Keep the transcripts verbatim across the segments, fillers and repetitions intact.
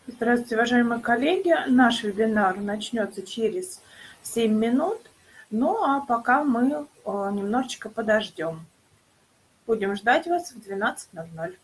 Здравствуйте, уважаемые коллеги! Наш вебинар начнется через семь минут. Ну, а пока мы, а, немножечко подождем. Будем ждать вас в двенадцать ноль ноль.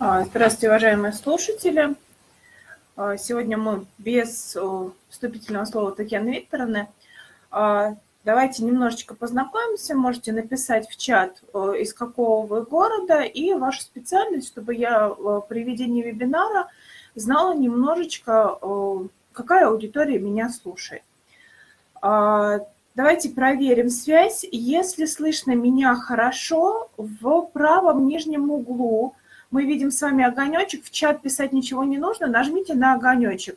Здравствуйте, уважаемые слушатели. Сегодня мы без вступительного слова Татьяны Викторовны. Давайте немножечко познакомимся. Можете написать в чат, из какого вы города и вашу специальность, чтобы я при ведении вебинара знала немножечко, какая аудитория меня слушает. Давайте проверим связь. Если слышно меня хорошо, в правом нижнем углу мы видим с вами огонечек. В чат писать ничего не нужно. Нажмите на огонечек.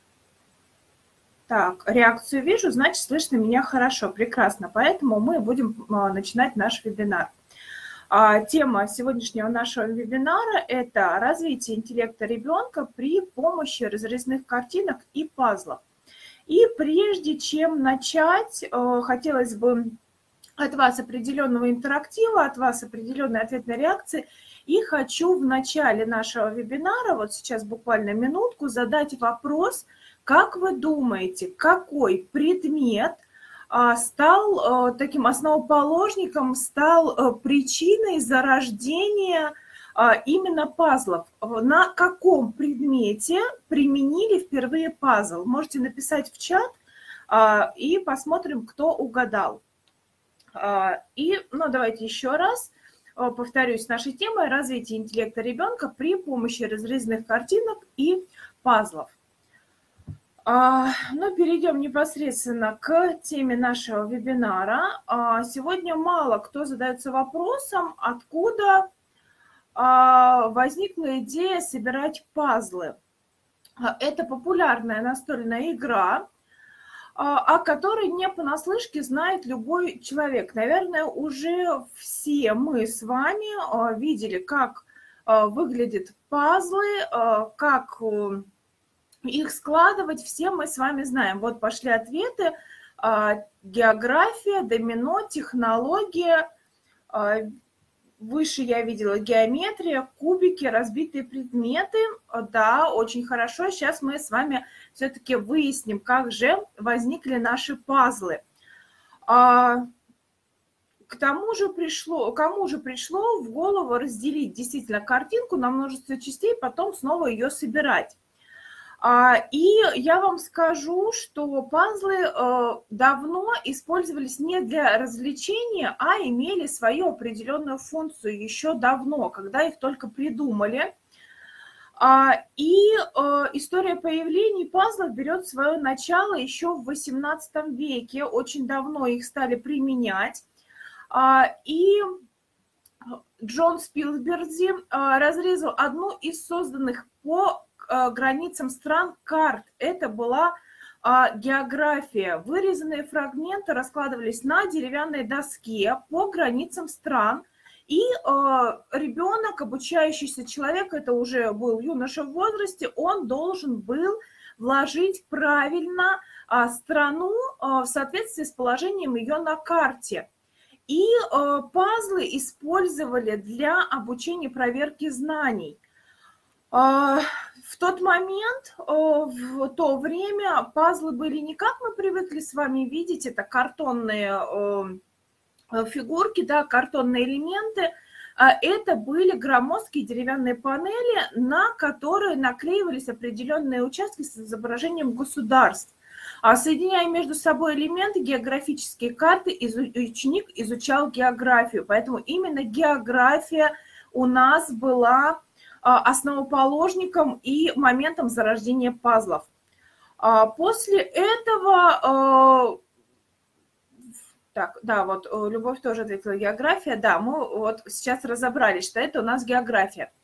Так, реакцию вижу, значит, слышно меня хорошо. Прекрасно. Поэтому мы будем начинать наш вебинар. Тема сегодняшнего нашего вебинара – это развитие интеллекта ребенка при помощи разрезных картинок и пазлов. И прежде чем начать, хотелось бы от вас определенного интерактива, от вас определенной ответной реакции. И хочу в начале нашего вебинара, вот сейчас буквально минутку, задать вопрос, как вы думаете, какой предмет стал таким основоположником, стал причиной зарождения именно пазлов? На каком предмете применили впервые пазл? Можете написать в чат и посмотрим, кто угадал. И, ну, давайте еще раз повторюсь, нашей темой развитие интеллекта ребенка при помощи разрезных картинок и пазлов. Ну, перейдем непосредственно к теме нашего вебинара. Сегодня мало кто задается вопросом, откуда возникла идея собирать пазлы. Это популярная настольная игра, о которой не понаслышке знает любой человек. Наверное, уже все мы с вами видели, как выглядят пазлы, как их складывать. Все мы с вами знаем. Вот пошли ответы. География, домино, технология. Выше я видела геометрия, кубики, разбитые предметы. Да, очень хорошо. Сейчас мы с вами все-таки выясним, как же возникли наши пазлы. А, к тому же пришло, кому же пришло в голову разделить действительно картинку на множество частей, потом снова ее собирать. И я вам скажу, что пазлы давно использовались не для развлечения, а имели свою определенную функцию еще давно, когда их только придумали. И история появления пазлов берет свое начало еще в восемнадцатом веке. Очень давно их стали применять. И Джон Спилберги разрезал одну из созданных по границам стран карт. Это была а, география. Вырезанные фрагменты раскладывались на деревянной доске по границам стран. И а, ребенок, обучающийся человек, это уже был юноша в возрасте, он должен был вложить правильно а, страну а, в соответствии с положением ее на карте. И а, пазлы использовали для обучения проверки знаний. В тот момент, в то время пазлы были не как мы привыкли с вами видеть, это картонные фигурки, да, картонные элементы. Это были громоздкие деревянные панели, на которые наклеивались определенные участки с изображением государств. Соединяя между собой элементы, географические карты, ученик изучал географию. Поэтому именно география у нас была основоположником и моментом зарождения пазлов. После этого, так, да, вот Любовь тоже ответила география, да, мы вот сейчас разобрались, что это у нас география.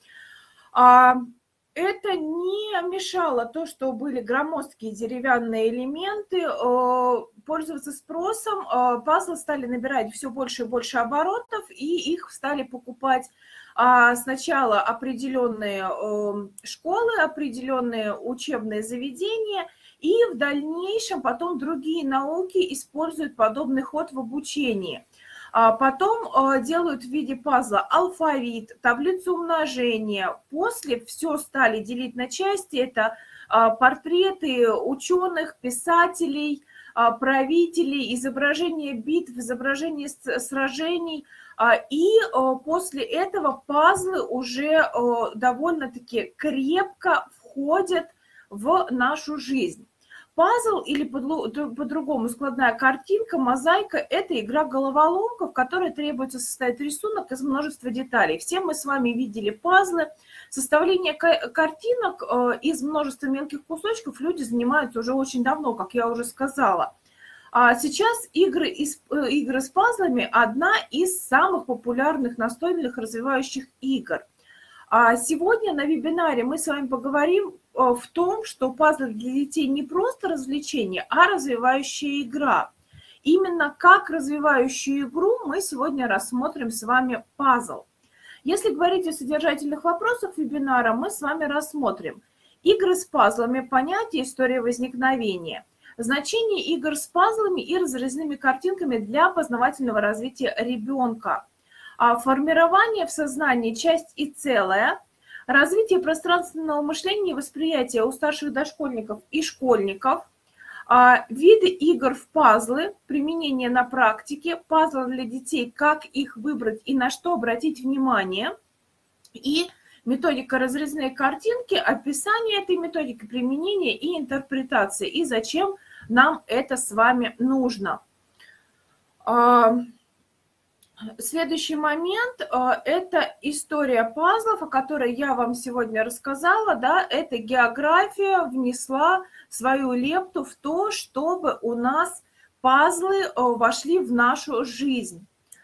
Это не мешало то, что были громоздкие деревянные элементы, пользоваться спросом. Пазлы стали набирать все больше и больше оборотов, и их стали покупать сначала определенные школы, определенные учебные заведения, и в дальнейшем потом другие науки используют подобный ход в обучении. Потом делают в виде пазла алфавит, таблицу умножения. После все стали делить на части. Это портреты ученых, писателей, правителей, изображения битв, изображения сражений. И после этого пазлы уже довольно-таки крепко входят в нашу жизнь. Пазл или по-другому складная картинка, мозаика – это игра головоломка, в которой требуется составить рисунок из множества деталей. Все мы с вами видели пазлы. Составление картинок из множества мелких кусочков люди занимаются уже очень давно, как я уже сказала. А сейчас игры, из, игры с пазлами – одна из самых популярных настольных развивающих игр. А сегодня на вебинаре мы с вами поговорим в том, что пазлы для детей не просто развлечение, а развивающая игра. Именно как развивающую игру мы сегодня рассмотрим с вами пазл. Если говорить о содержательных вопросах вебинара, мы с вами рассмотрим игры с пазлами, понятие, история возникновения, значение игр с пазлами и разрезными картинками для познавательного развития ребенка, формирование в сознании часть и целое, развитие пространственного мышления и восприятия у старших дошкольников и школьников, виды игр в пазлы, применение на практике, пазлы для детей, как их выбрать и на что обратить внимание, и методика разрезные картинки, описание этой методики, применение и интерпретация, и зачем нам это с вами нужно. Следующий момент – это история пазлов, о которой я вам сегодня рассказала. Да, эта география внесла свою лепту в то, чтобы у нас пазлы вошли в нашу жизнь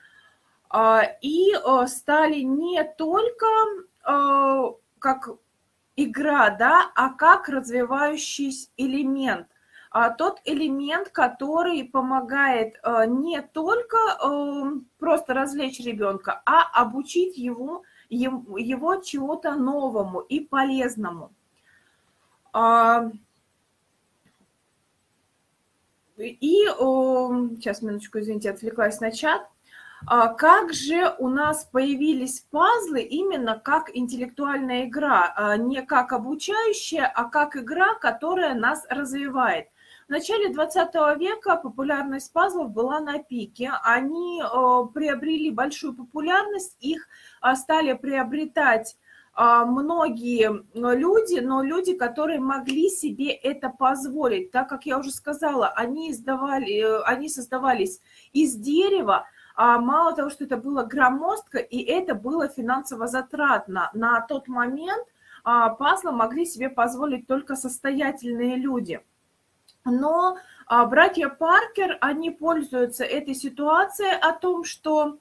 и стали не только как игра, да, а как развивающийся элемент. Тот элемент, который помогает не только просто развлечь ребенка, а обучить его, его чему-то новому и полезному. И, сейчас, минуточку, извините, отвлеклась на чат. Как же у нас появились пазлы именно как интеллектуальная игра, не как обучающая, а как игра, которая нас развивает. В начале двадцатого века популярность пазлов была на пике. Они приобрели большую популярность, их стали приобретать многие люди, но люди, которые могли себе это позволить. Так как я уже сказала, они, издавали, они создавались из дерева. Мало того, что это было громоздко, и это было финансово затратно. На тот момент пазлы могли себе позволить только состоятельные люди. Но а, братья Паркер, они пользуются этой ситуацией о том, что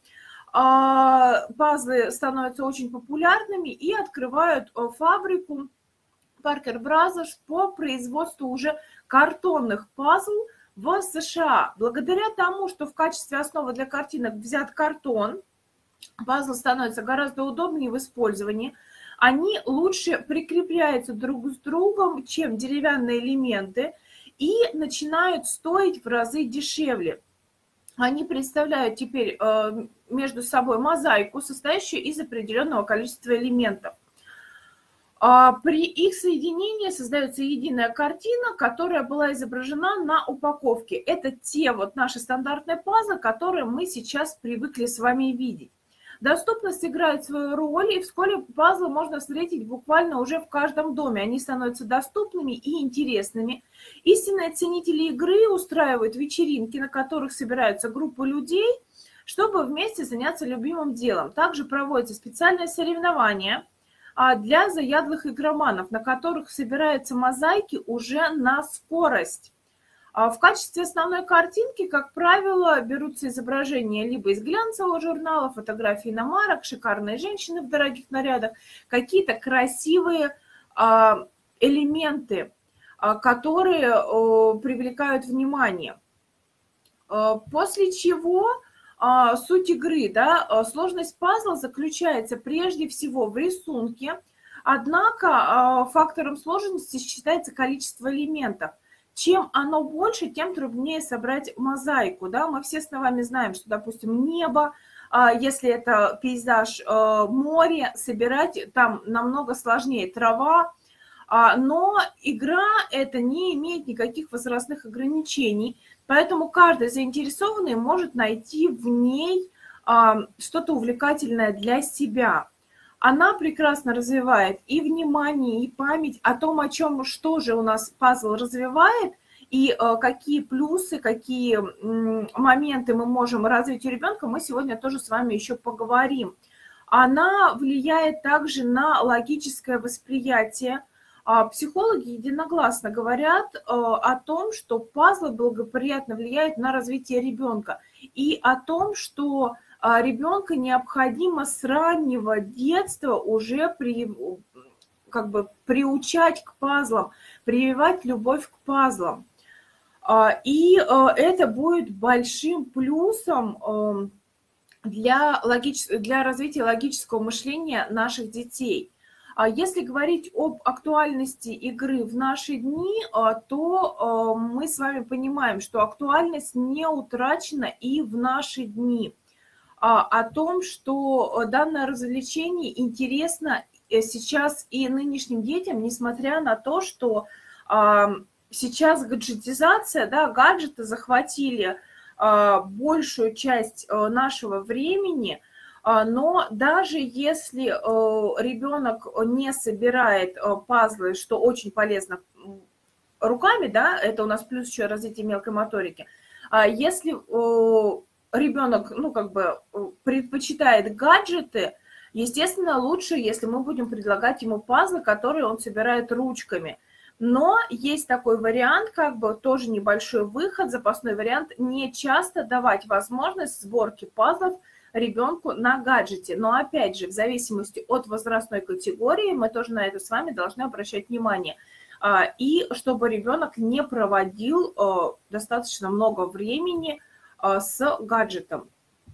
а, пазлы становятся очень популярными и открывают а, фабрику Parker Brothers по производству уже картонных пазлов в США. Благодаря тому, что в качестве основы для картинок взят картон, пазлы становятся гораздо удобнее в использовании. Они лучше прикрепляются друг с другом, чем деревянные элементы, и начинают стоить в разы дешевле. Они представляют теперь между собой мозаику, состоящую из определенного количества элементов. При их соединении создается единая картина, которая была изображена на упаковке. Это те вот наши стандартные пазлы, которые мы сейчас привыкли с вами видеть. Доступность играет свою роль, и вскоре пазлы можно встретить буквально уже в каждом доме. Они становятся доступными и интересными. Истинные ценители игры устраивают вечеринки, на которых собираются группы людей, чтобы вместе заняться любимым делом. Также проводятся специальные соревнования для заядлых игроманов, на которых собираются мозаики уже на скорость. В качестве основной картинки, как правило, берутся изображения либо из глянцевого журнала, фотографии иномарок, шикарные женщины в дорогих нарядах, какие-то красивые элементы, которые привлекают внимание. После чего суть игры, да, сложность пазла заключается прежде всего в рисунке, однако фактором сложности считается количество элементов. Чем оно больше, тем труднее собрать мозаику. Да? Мы все с вами знаем, что, допустим, небо, если это пейзаж, море, собирать там намного сложнее, трава. Но игра это не имеет никаких возрастных ограничений, поэтому каждый заинтересованный может найти в ней что-то увлекательное для себя. Она прекрасно развивает и внимание, и память о том, о чем, что же у нас пазл развивает, и какие плюсы, какие моменты мы можем развить у ребенка, мы сегодня тоже с вами еще поговорим. Она влияет также на логическое восприятие. Психологи единогласно говорят о том, что пазлы благоприятно влияют на развитие ребенка, и о том, что ребенка необходимо с раннего детства уже при, как бы приучать к пазлам, прививать любовь к пазлам. И это будет большим плюсом для, логич... для развития логического мышления наших детей. Если говорить об актуальности игры в наши дни, то мы с вами понимаем, что актуальность не утрачена и в наши дни. О том, что данное развлечение интересно сейчас и нынешним детям, несмотря на то, что сейчас гаджетизация, да, гаджеты захватили большую часть нашего времени, но даже если ребенок не собирает пазлы, что очень полезно руками, да, это у нас плюс еще развитие мелкой моторики, если ребенок, ну, как бы предпочитает гаджеты, естественно, лучше, если мы будем предлагать ему пазлы, которые он собирает ручками. Но есть такой вариант, как бы тоже небольшой выход, запасной вариант, не часто давать возможность сборки пазлов ребенку на гаджете. Но опять же, в зависимости от возрастной категории, мы тоже на это с вами должны обращать внимание. И чтобы ребенок не проводил достаточно много времени с гаджетом.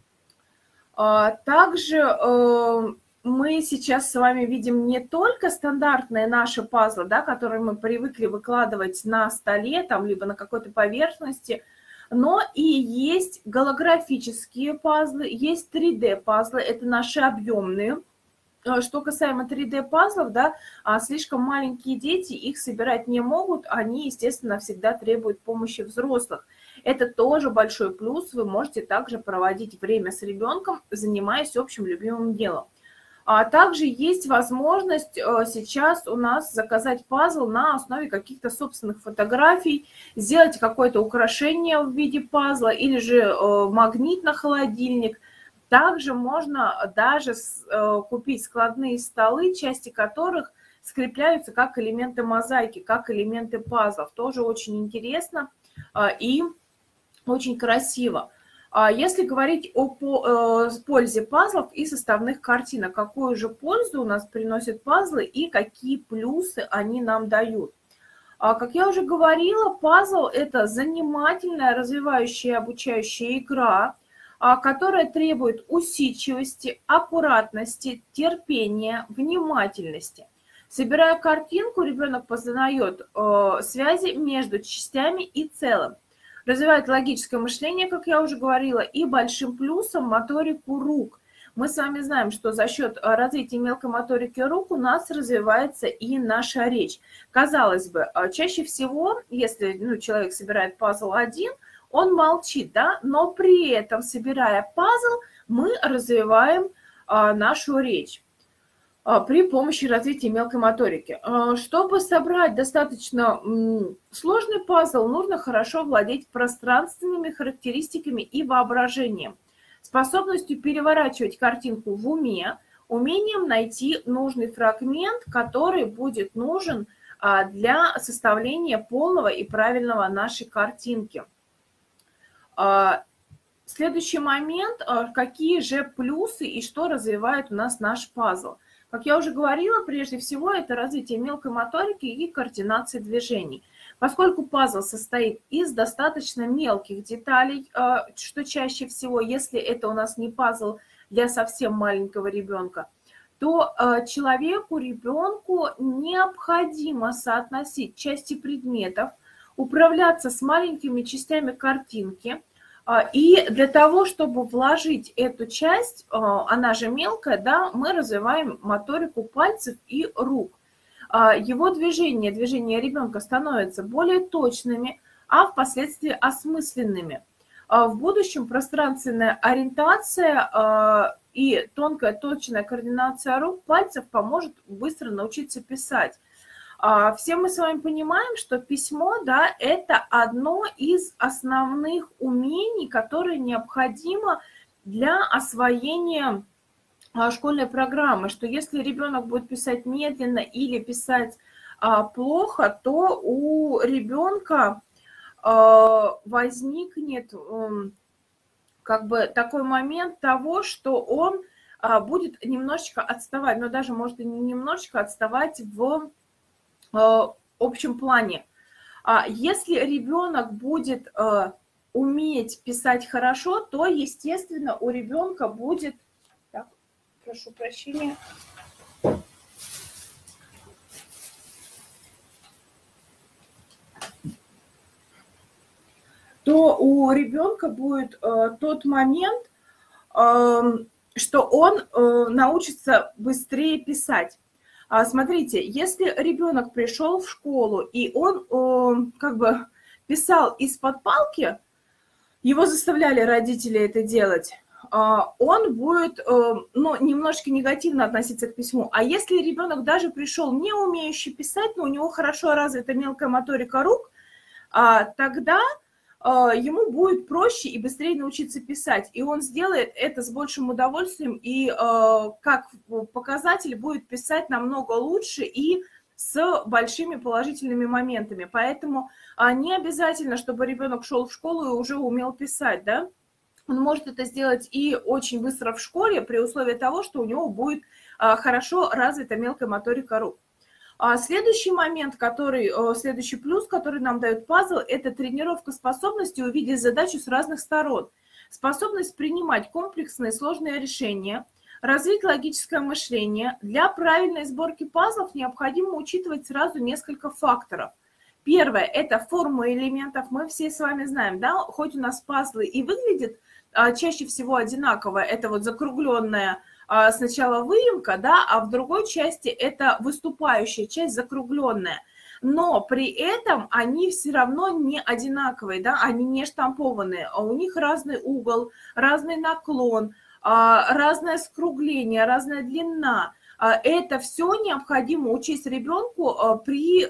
Также мы сейчас с вами видим не только стандартные наши пазлы, да, которые мы привыкли выкладывать на столе, там, либо на какой-то поверхности, но и есть голографические пазлы, есть три дэ пазлы, это наши объемные. Что касаемо три дэ пазлов, да, слишком маленькие дети их собирать не могут, они, естественно, всегда требуют помощи взрослых. Это тоже большой плюс, вы можете также проводить время с ребенком, занимаясь общим любимым делом. А также есть возможность сейчас у нас заказать пазл на основе каких-то собственных фотографий, сделать какое-то украшение в виде пазла или же магнит на холодильник. Также можно даже купить складные столы, части которых скрепляются как элементы мозаики, как элементы пазлов. Тоже очень интересно и очень красиво. Если говорить о пользе пазлов и составных картинок, какую же пользу у нас приносят пазлы и какие плюсы они нам дают. Как я уже говорила, пазл – это занимательная, развивающая, обучающая игра, которая требует усидчивости, аккуратности, терпения, внимательности. Собирая картинку, ребенок познает связи между частями и целым. Развивает логическое мышление, как я уже говорила, и большим плюсом моторику рук. Мы с вами знаем, что за счет развития мелкой моторики рук у нас развивается и наша речь. Казалось бы, чаще всего, если ну, человек собирает пазл один, он молчит, да, но при этом, собирая пазл, мы развиваем нашу речь при помощи развития мелкой моторики. Чтобы собрать достаточно сложный пазл, нужно хорошо владеть пространственными характеристиками и воображением, способностью переворачивать картинку в уме, умением найти нужный фрагмент, который будет нужен для составления полного и правильного нашей картинки. Следующий момент, какие же плюсы и что развивает у нас наш пазл. Как я уже говорила, прежде всего это развитие мелкой моторики и координации движений. Поскольку пазл состоит из достаточно мелких деталей, что чаще всего, если это у нас не пазл для совсем маленького ребенка, то человеку, ребенку необходимо соотносить части предметов, управляться с маленькими частями картинки. И для того, чтобы вложить эту часть, она же мелкая, да, мы развиваем моторику пальцев и рук. Его движения, движения ребенка становятся более точными, а впоследствии осмысленными. в будущем пространственная ориентация и тонкая точная координация рук, пальцев поможет быстро научиться писать. Все мы с вами понимаем, что письмо, да, это одно из основных умений, которые необходимо для освоения школьной программы, что если ребенок будет писать медленно или писать плохо, то у ребенка возникнет как бы такой момент того, что он будет немножечко отставать, но даже может и немножечко отставать в общем плане. Если ребенок будет уметь писать хорошо, то, естественно, у ребенка будет... Так, прошу прощения. То у ребенка будет э, тот момент, э, что он э, научится быстрее писать. А, смотрите, если ребенок пришел в школу и он э, как бы писал из-под палки, его заставляли родители это делать, э, он будет э, ну, немножко негативно относиться к письму. А если ребенок даже пришел не умеющий писать, но у него хорошо развита мелкая моторика рук, э, тогда ему будет проще и быстрее научиться писать. И он сделает это с большим удовольствием, и как показатель будет писать намного лучше и с большими положительными моментами. Поэтому не обязательно, чтобы ребенок шел в школу и уже умел писать, да? Он может это сделать и очень быстро в школе, при условии того, что у него будет хорошо развита мелкая моторика рук. А следующий момент, который, следующий плюс, который нам дает пазл, это тренировка способности увидеть задачу с разных сторон. Способность принимать комплексные сложные решения, развить логическое мышление. Для правильной сборки пазлов необходимо учитывать сразу несколько факторов. Первое – это форма элементов. Мы все с вами знаем, да, хоть у нас пазлы и выглядят а, чаще всего одинаково, это вот закругленная сначала выемка, да, а в другой части это выступающая часть, закругленная. Но при этом они все равно не одинаковые, да, они не штампованные, а у них разный угол, разный наклон, разное скругление, разная длина. Это все необходимо учесть ребенку при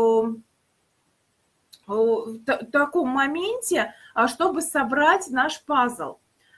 таком моменте, чтобы собрать наш пазл.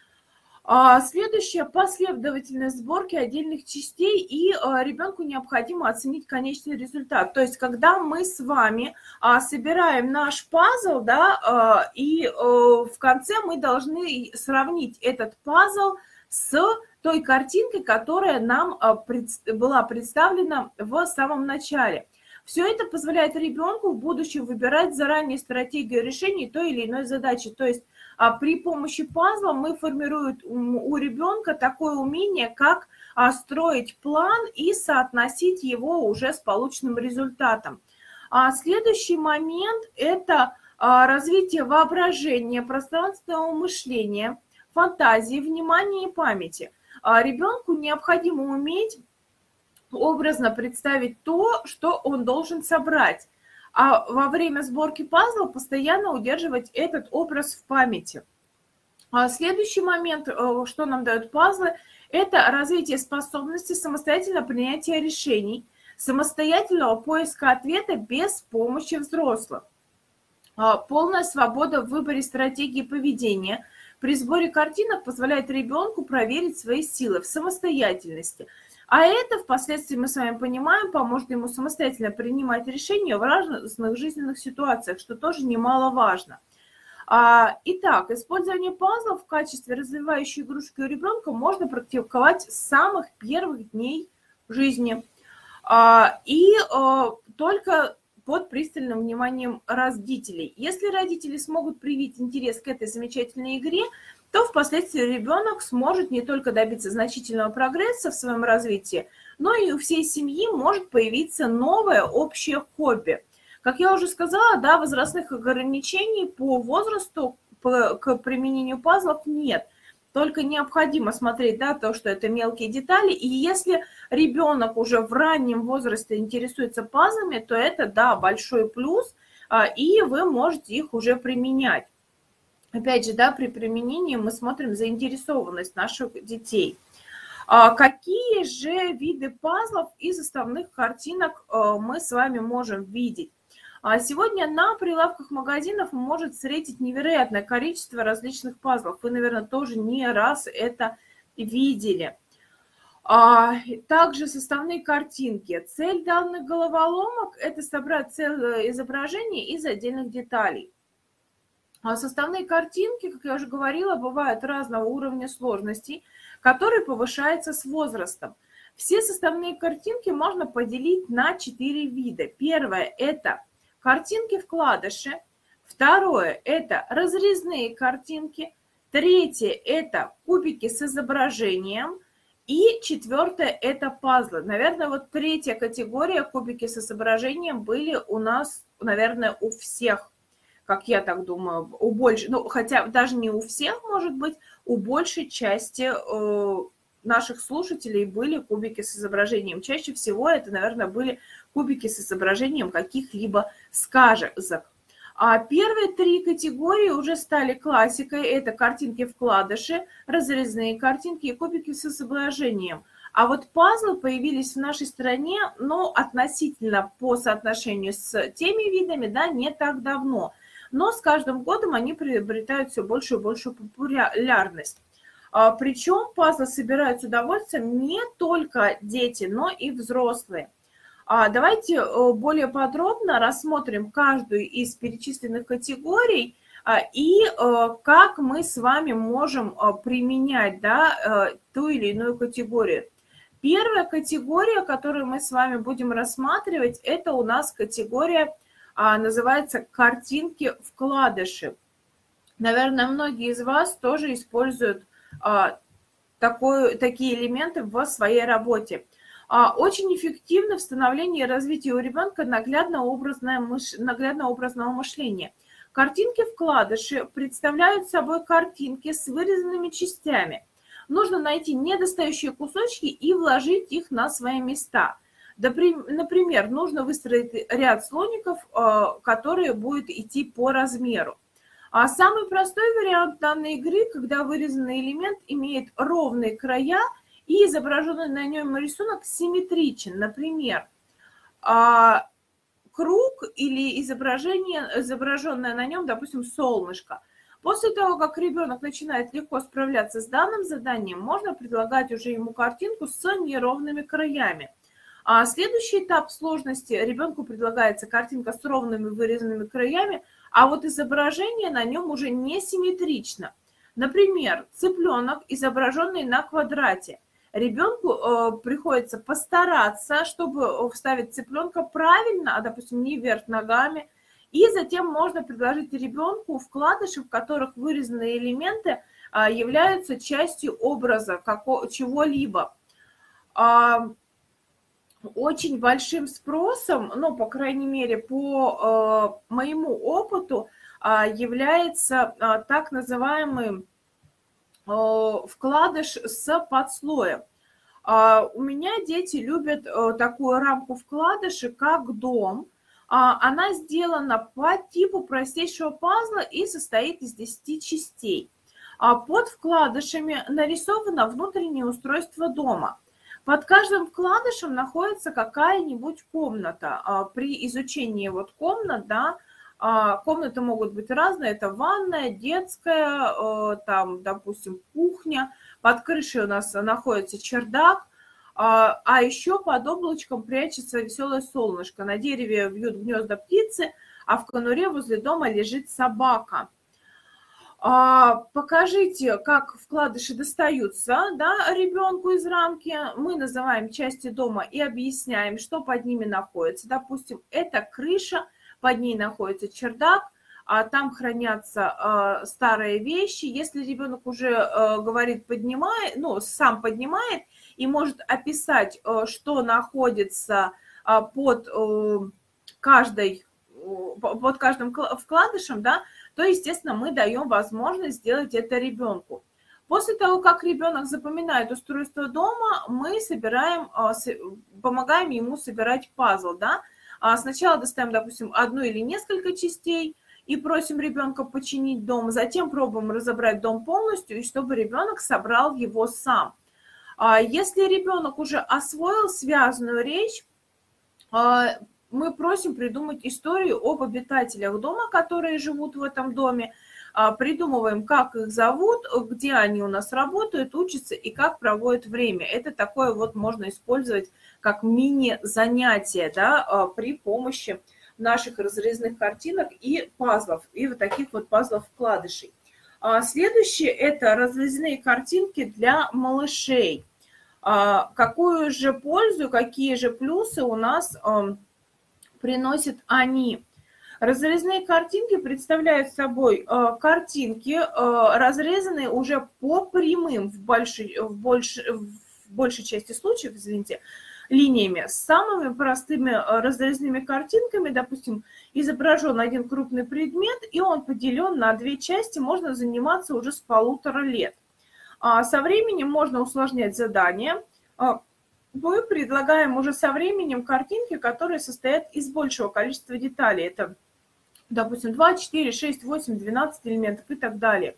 Следующая последовательность сборки отдельных частей, и ребенку необходимо оценить конечный результат. То есть, когда мы с вами собираем наш пазл, да, и в конце мы должны сравнить этот пазл с той картинкой, которая нам была представлена в самом начале. Все это позволяет ребенку в будущем выбирать заранее стратегию решения той или иной задачи. То есть при помощи пазла мы формируем у ребенка такое умение, как строить план и соотносить его уже с полученным результатом. Следующий момент – это развитие воображения, пространственного мышления, фантазии, внимания и памяти. Ребенку необходимо уметь образно представить то, что он должен собрать. А во время сборки пазла постоянно удерживать этот образ в памяти. А следующий момент, что нам дают пазлы, это развитие способности самостоятельного принятия решений, самостоятельного поиска ответа без помощи взрослых. Полная свобода в выборе стратегии поведения при сборе картинок позволяет ребенку проверить свои силы в самостоятельности. А это впоследствии, мы с вами понимаем, поможет ему самостоятельно принимать решения в разных жизненных ситуациях, что тоже немаловажно. Итак, использование пазлов в качестве развивающей игрушки у ребенка можно практиковать с самых первых дней жизни. И только под пристальным вниманием родителей. Если родители смогут привить интерес к этой замечательной игре, то впоследствии ребенок сможет не только добиться значительного прогресса в своем развитии, но и у всей семьи может появиться новое общее хобби. Как я уже сказала, да, возрастных ограничений по возрасту по, к применению пазлов нет. Только необходимо смотреть, да, то, что это мелкие детали. И если ребенок уже в раннем возрасте интересуется пазлами, то это, да, большой плюс, и вы можете их уже применять. Опять же, да, при применении мы смотрим заинтересованность наших детей. А какие же виды пазлов и составных картинок мы с вами можем видеть? Сегодня на прилавках магазинов может встретить невероятное количество различных пазлов. Вы, наверное, тоже не раз это видели. Также составные картинки. Цель данных головоломок – это собрать целое изображение из отдельных деталей. А составные картинки, как я уже говорила, бывают разного уровня сложности, который повышается с возрастом. Все составные картинки можно поделить на четыре вида. Первое – это картинки-вкладыши. Второе – это разрезные картинки. Третье – это кубики с изображением. И четвертое – это пазлы. Наверное, вот третья категория, кубики с изображением, были у нас, наверное, у всех. Как я так думаю, у больше, ну, хотя даже не у всех, может быть, у большей части э, наших слушателей были кубики с изображением. Чаще всего это, наверное, были кубики с изображением каких-либо сказок. А первые три категории уже стали классикой. Это картинки-вкладыши, разрезные картинки и кубики с изображением. А вот пазлы появились в нашей стране, но относительно по соотношению с теми видами, да, не так давно. Но с каждым годом они приобретают все большую и большую популярность. Причем пазлы собирают с удовольствием не только дети, но и взрослые. Давайте более подробно рассмотрим каждую из перечисленных категорий и как мы с вами можем применять, да, ту или иную категорию. Первая категория, которую мы с вами будем рассматривать, это у нас категория называется картинки-вкладыши. Наверное, многие из вас тоже используют а, такой, такие элементы в своей работе. А, очень эффективно в становлении и развитии у ребенка наглядно-образное мыш... наглядно-образного мышления. Картинки-вкладыши представляют собой картинки с вырезанными частями. Нужно найти недостающие кусочки и вложить их на свои места. Например, нужно выстроить ряд слоников, которые будут идти по размеру. А самый простой вариант данной игры, когда вырезанный элемент имеет ровные края и изображенный на нем рисунок симметричен. Например, круг или изображение, изображенное на нем, допустим, солнышко. После того, как ребенок начинает легко справляться с данным заданием, можно предлагать уже ему картинку с неровными краями. А следующий этап сложности: ребенку предлагается картинка с ровными вырезанными краями, а вот изображение на нем уже не симметрично. Например, цыпленок, изображенный на квадрате. Ребенку э, приходится постараться, чтобы вставить цыпленка правильно, а, допустим, не вверх ногами. И затем можно предложить ребенку вкладыши, в которых вырезанные элементы э, являются частью образа чего-либо. Очень большим спросом, ну, по крайней мере, по э, моему опыту, э, является э, так называемый э, вкладыш с подслоем. Э, у меня дети любят э, такую рамку вкладыши, как дом. Э, она сделана по типу простейшего пазла и состоит из десяти частей. А под вкладышами нарисовано внутреннее устройство дома. Под каждым вкладышем находится какая-нибудь комната. При изучении вот комнат, да, комнаты могут быть разные. Это ванная, детская, там, допустим, кухня. Под крышей у нас находится чердак. А еще под облачком прячется веселое солнышко. На дереве вьют гнезда птицы, а в конуре возле дома лежит собака. Покажите, как вкладыши достаются, да, ребенку из рамки. Мы называем части дома и объясняем, что под ними находится. Допустим, это крыша, под ней находится чердак, а там хранятся старые вещи. Если ребенок уже говорит, поднимает, ну, сам поднимает и может описать, что находится под каждой, под каждым вкладышем, да, то, естественно, мы даем возможность сделать это ребенку. После того, как ребенок запоминает устройство дома, мы собираем, помогаем ему собирать пазл. Да? Сначала достаем, допустим, одну или несколько частей и просим ребенка починить дом, затем пробуем разобрать дом полностью, и чтобы ребенок собрал его сам. Если ребенок уже освоил связанную речь, мы просим придумать историю об обитателях дома, которые живут в этом доме, придумываем, как их зовут, где они у нас работают, учатся и как проводят время. Это такое вот можно использовать как мини-занятие, да, при помощи наших разрезных картинок и пазлов, и вот таких вот пазлов-вкладышей. Следующее – это разрезные картинки для малышей. Какую же пользу, какие же плюсы у нас приносят они? Разрезные картинки представляют собой картинки, разрезанные уже по прямым в большей, в большей, в большей части случаев, извините, линиями, с самыми простыми разрезными картинками. Допустим, изображен один крупный предмет, и он поделен на две части, можно заниматься уже с полутора лет. Со временем можно усложнять задания. Мы предлагаем уже со временем картинки, которые состоят из большего количества деталей. Это, допустим, два, четыре, шесть, восемь, двенадцать элементов и так далее.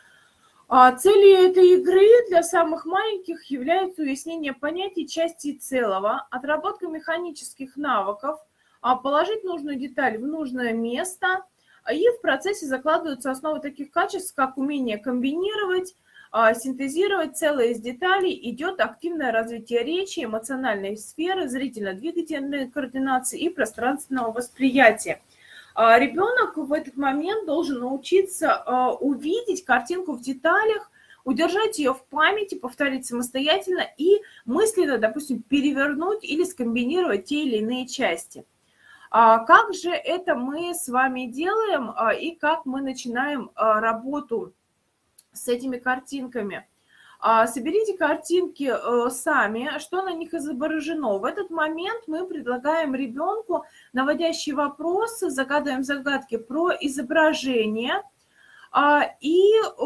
Целью этой игры для самых маленьких является уяснение понятий части и целого, отработка механических навыков, положить нужную деталь в нужное место, и в процессе закладываются основы таких качеств, как умение комбинировать, синтезировать целое из деталей, идет активное развитие речи, эмоциональной сферы, зрительно-двигательной координации и пространственного восприятия. Ребенок в этот момент должен научиться увидеть картинку в деталях, удержать ее в памяти, повторить самостоятельно и мысленно, допустим, перевернуть или скомбинировать те или иные части. Как же это мы с вами делаем и как мы начинаем работу с этими картинками? Соберите картинки сами, что на них изображено. В этот момент мы предлагаем ребенку наводящие вопросы, загадываем загадки про изображение и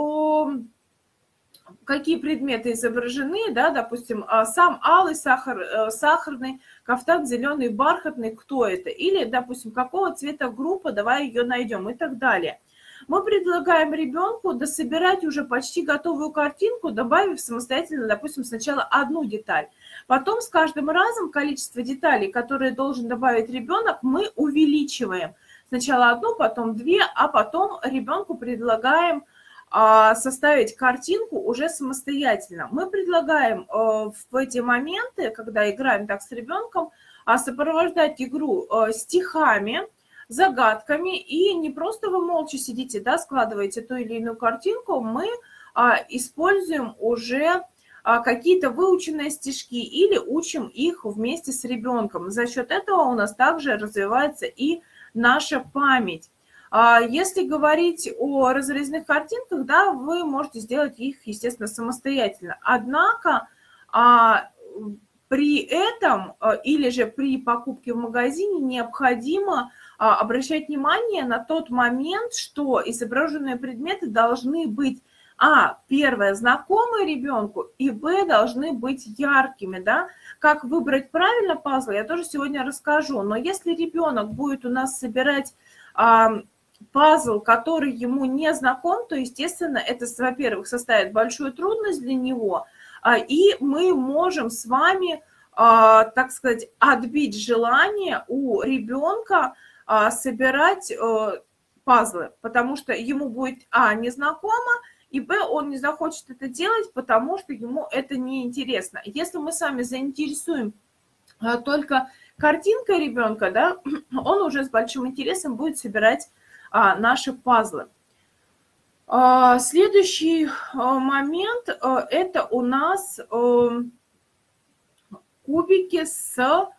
какие предметы изображены, да, допустим, сам алый сахар, сахарный, кафтан зеленый, бархатный, кто это? Или, допустим, какого цвета группа, давай ее найдем и так далее. Мы предлагаем ребенку дособирать уже почти готовую картинку, добавив самостоятельно, допустим, сначала одну деталь. Потом с каждым разом количество деталей, которые должен добавить ребенок, мы увеличиваем. Сначала одну, потом две, а потом ребенку предлагаем составить картинку уже самостоятельно. Мы предлагаем в эти моменты, когда играем так с ребенком, сопровождать игру стихами, загадками, и не просто вы молча сидите, да, складываете ту или иную картинку, мы а, используем уже а, какие-то выученные стишки или учим их вместе с ребенком. За счет этого у нас также развивается и наша память. А, если говорить о разрезных картинках, да, вы можете сделать их, естественно, самостоятельно. Однако а, при этом а, или же при покупке в магазине необходимо обращать внимание на тот момент, что изображенные предметы должны быть, а, первое, знакомые ребенку, и, б, должны быть яркими, да. Как выбрать правильно пазл, я тоже сегодня расскажу. Но если ребенок будет у нас собирать а, пазл, который ему не знаком, то, естественно, это, во-первых, составит большую трудность для него, а, и мы можем с вами, а, так сказать, отбить желание у ребенка собирать пазлы, потому что ему будет, а, незнакомо, и, б, он не захочет это делать, потому что ему это неинтересно. Если мы сами заинтересуем только картинкой ребенка, да, он уже с большим интересом будет собирать наши пазлы. Следующий момент – это у нас кубики с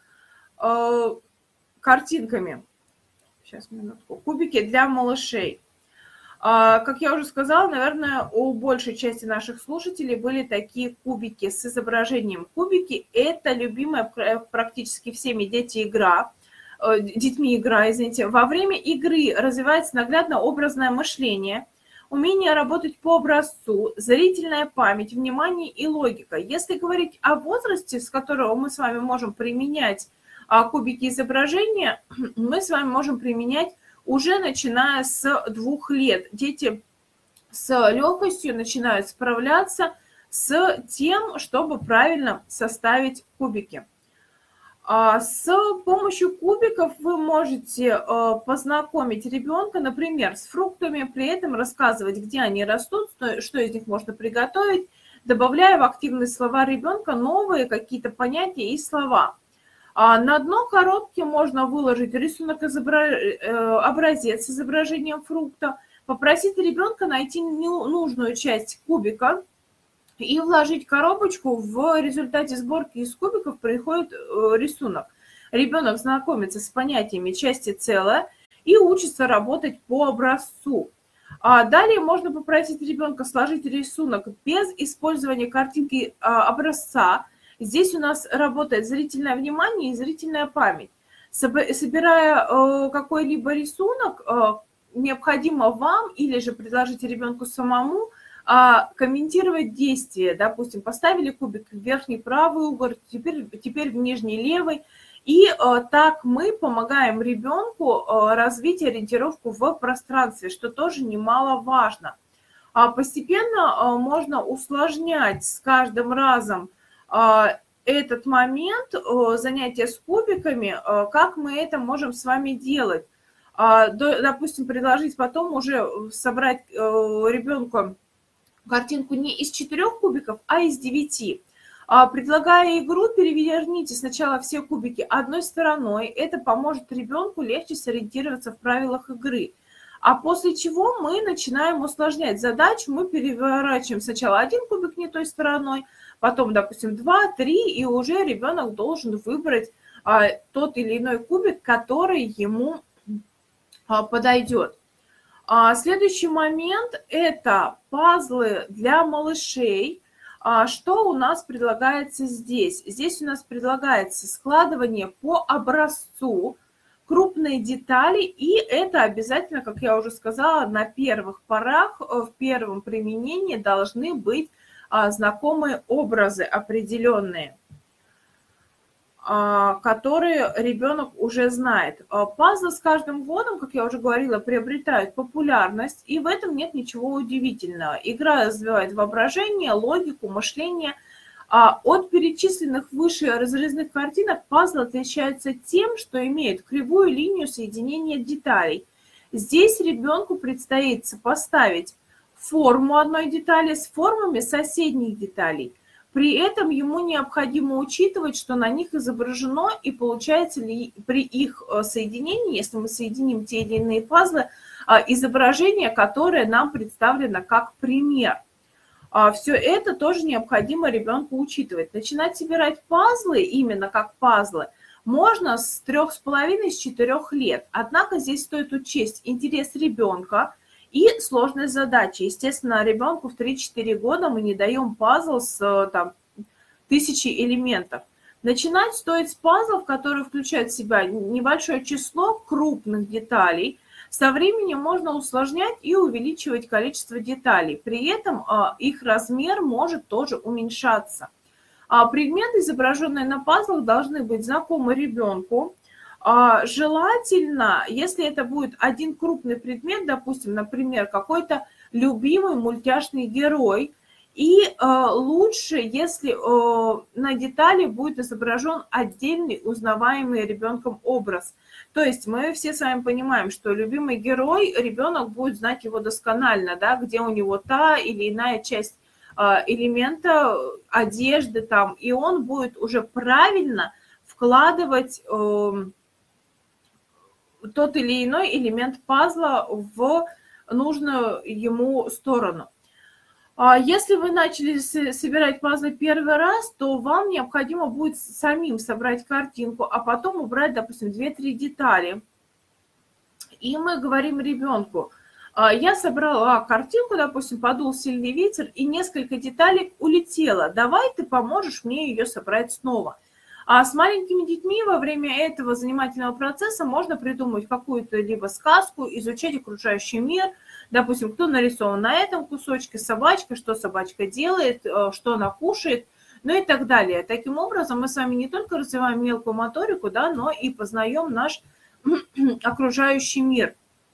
картинками. Сейчас, минутку. Кубики для малышей. Как я уже сказала, наверное, у большей части наших слушателей были такие кубики с изображением. Кубики – это любимая практически всеми дети игра, детьми игра, извините. Во время игры развивается наглядно-образное мышление, умение работать по образцу, зрительная память, внимание и логика. Если говорить о возрасте, с которого мы с вами можем применять кубики изображения, мы с вами можем применять уже начиная с двух лет. Дети с легкостью начинают справляться с тем, чтобы правильно составить кубики. С помощью кубиков вы можете познакомить ребенка, например, с фруктами, при этом рассказывать, где они растут, что из них можно приготовить, добавляя в активный словарь ребенка новые какие-то понятия и слова. На дно коробки можно выложить рисунок, образец с изображением фрукта, попросить ребенка найти нужную часть кубика и вложить коробочку. В результате сборки из кубиков приходит рисунок. Ребенок знакомится с понятиями части целое и учится работать по образцу. А далее можно попросить ребенка сложить рисунок без использования картинки образца. Здесь у нас работает зрительное внимание и зрительная память. Собирая какой-либо рисунок, необходимо вам или же предложить ребенку самому а, комментировать действия. Допустим, поставили кубик в верхний правый угол, теперь, теперь в нижний левый. И а, так мы помогаем ребенку а, развить ориентировку в пространстве, что тоже немаловажно. А постепенно а, можно усложнять с каждым разом а, этот момент а, занятия с кубиками, а, как мы это можем с вами делать. А, допустим, предложить потом уже собрать а, ребенку картинку не из четырех кубиков, а из девяти. Предлагая игру, переверните сначала все кубики одной стороной. Это поможет ребенку легче сориентироваться в правилах игры. А после чего мы начинаем усложнять задачу. Мы переворачиваем сначала один кубик не той стороной, потом, допустим, два, три, и уже ребенок должен выбрать тот или иной кубик, который ему подойдет. Следующий момент – это пазлы для малышей. Что у нас предлагается здесь? Здесь у нас предлагается складывание по образцу, крупные детали, и это обязательно, как я уже сказала, на первых порах, в первом применении должны быть знакомые образы определенные, которые ребенок уже знает. Пазлы с каждым годом, как я уже говорила, приобретают популярность, и в этом нет ничего удивительного. Игра развивает воображение, логику, мышление. От перечисленных выше разрезных картинок пазлы отличаются тем, что имеют кривую линию соединения деталей. Здесь ребенку предстоит сопоставить форму одной детали с формами соседних деталей. При этом ему необходимо учитывать, что на них изображено, и получается ли при их соединении, если мы соединим те или иные пазлы, изображение, которое нам представлено как пример. Все это тоже необходимо ребенку учитывать. Начинать собирать пазлы, именно как пазлы, можно с трех с половиной, с четырех лет. Однако здесь стоит учесть интерес ребенка и сложность задачи. Естественно, ребенку в три-четыре года мы не даем пазл с там, тысячи элементов. Начинать стоит с пазлов, которые включают в себя небольшое число крупных деталей. Со временем можно усложнять и увеличивать количество деталей. При этом их размер может тоже уменьшаться. Предметы, изображенные на пазлах, должны быть знакомы ребенку. Желательно, если это будет один крупный предмет, допустим, например, какой-то любимый мультяшный герой, и лучше, если на детали будет изображен отдельный узнаваемый ребенком образ. То есть мы все с вами понимаем, что любимый герой, ребенок будет знать его досконально, да, где у него та или иная часть элемента одежды там, и он будет уже правильно вкладывать тот или иной элемент пазла в нужную ему сторону. Если вы начали собирать пазлы первый раз, то вам необходимо будет самим собрать картинку, а потом убрать, допустим, две-три детали. И мы говорим ребенку: я собрала картинку, допустим, подул сильный ветер, и несколько деталей улетело. Давай ты поможешь мне ее собрать снова. А с маленькими детьми во время этого занимательного процесса можно придумать какую-то либо сказку, изучать окружающий мир. Допустим, кто нарисован на этом кусочке, собачка, что собачка делает, что она кушает, ну и так далее. Таким образом, мы с вами не только развиваем мелкую моторику, да, но и познаем наш окружающий мир.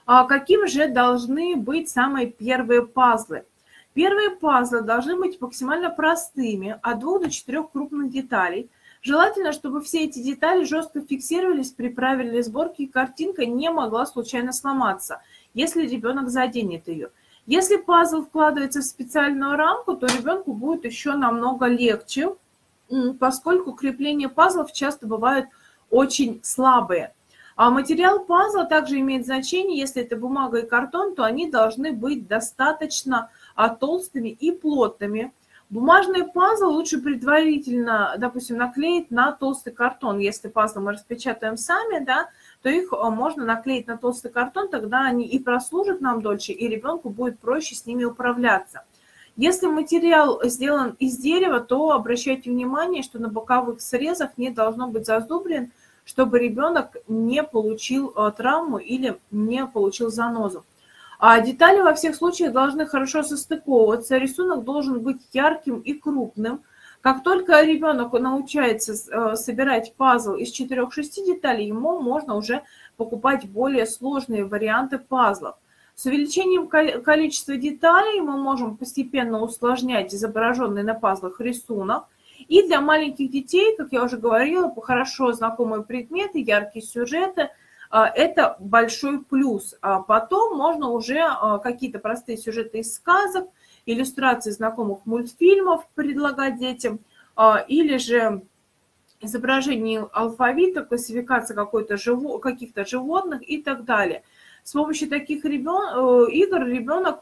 А каким же должны быть самые первые пазлы? Первые пазлы должны быть максимально простыми, от двух до четырёх крупных деталей. Желательно, чтобы все эти детали жестко фиксировались при правильной сборке, и картинка не могла случайно сломаться, если ребенок заденет ее. Если пазл вкладывается в специальную рамку, то ребенку будет еще намного легче, поскольку крепления пазлов часто бывают очень слабые. А материал пазла также имеет значение. Если это бумага и картон, то они должны быть достаточно толстыми и плотными. Бумажные пазлы лучше предварительно, допустим, наклеить на толстый картон. Если пазлы мы распечатаем сами, да, то их можно наклеить на толстый картон, тогда они и прослужат нам дольше, и ребенку будет проще с ними управляться. Если материал сделан из дерева, то обращайте внимание, что на боковых срезах не должно быть зазубрин, чтобы ребенок не получил травму или не получил занозу. А детали во всех случаях должны хорошо состыковываться. Рисунок должен быть ярким и крупным. Как только ребенок научается собирать пазл из четырёх-шести деталей, ему можно уже покупать более сложные варианты пазлов. С увеличением количества деталей мы можем постепенно усложнять изображенный на пазлах рисунок. И для маленьких детей, как я уже говорила, хорошо знакомые предметы, яркие сюжеты – это большой плюс. А потом можно уже какие-то простые сюжеты из сказок, иллюстрации знакомых мультфильмов предлагать детям, или же изображение алфавита, классификация каких-то животных и так далее. С помощью таких ребен... игр ребенок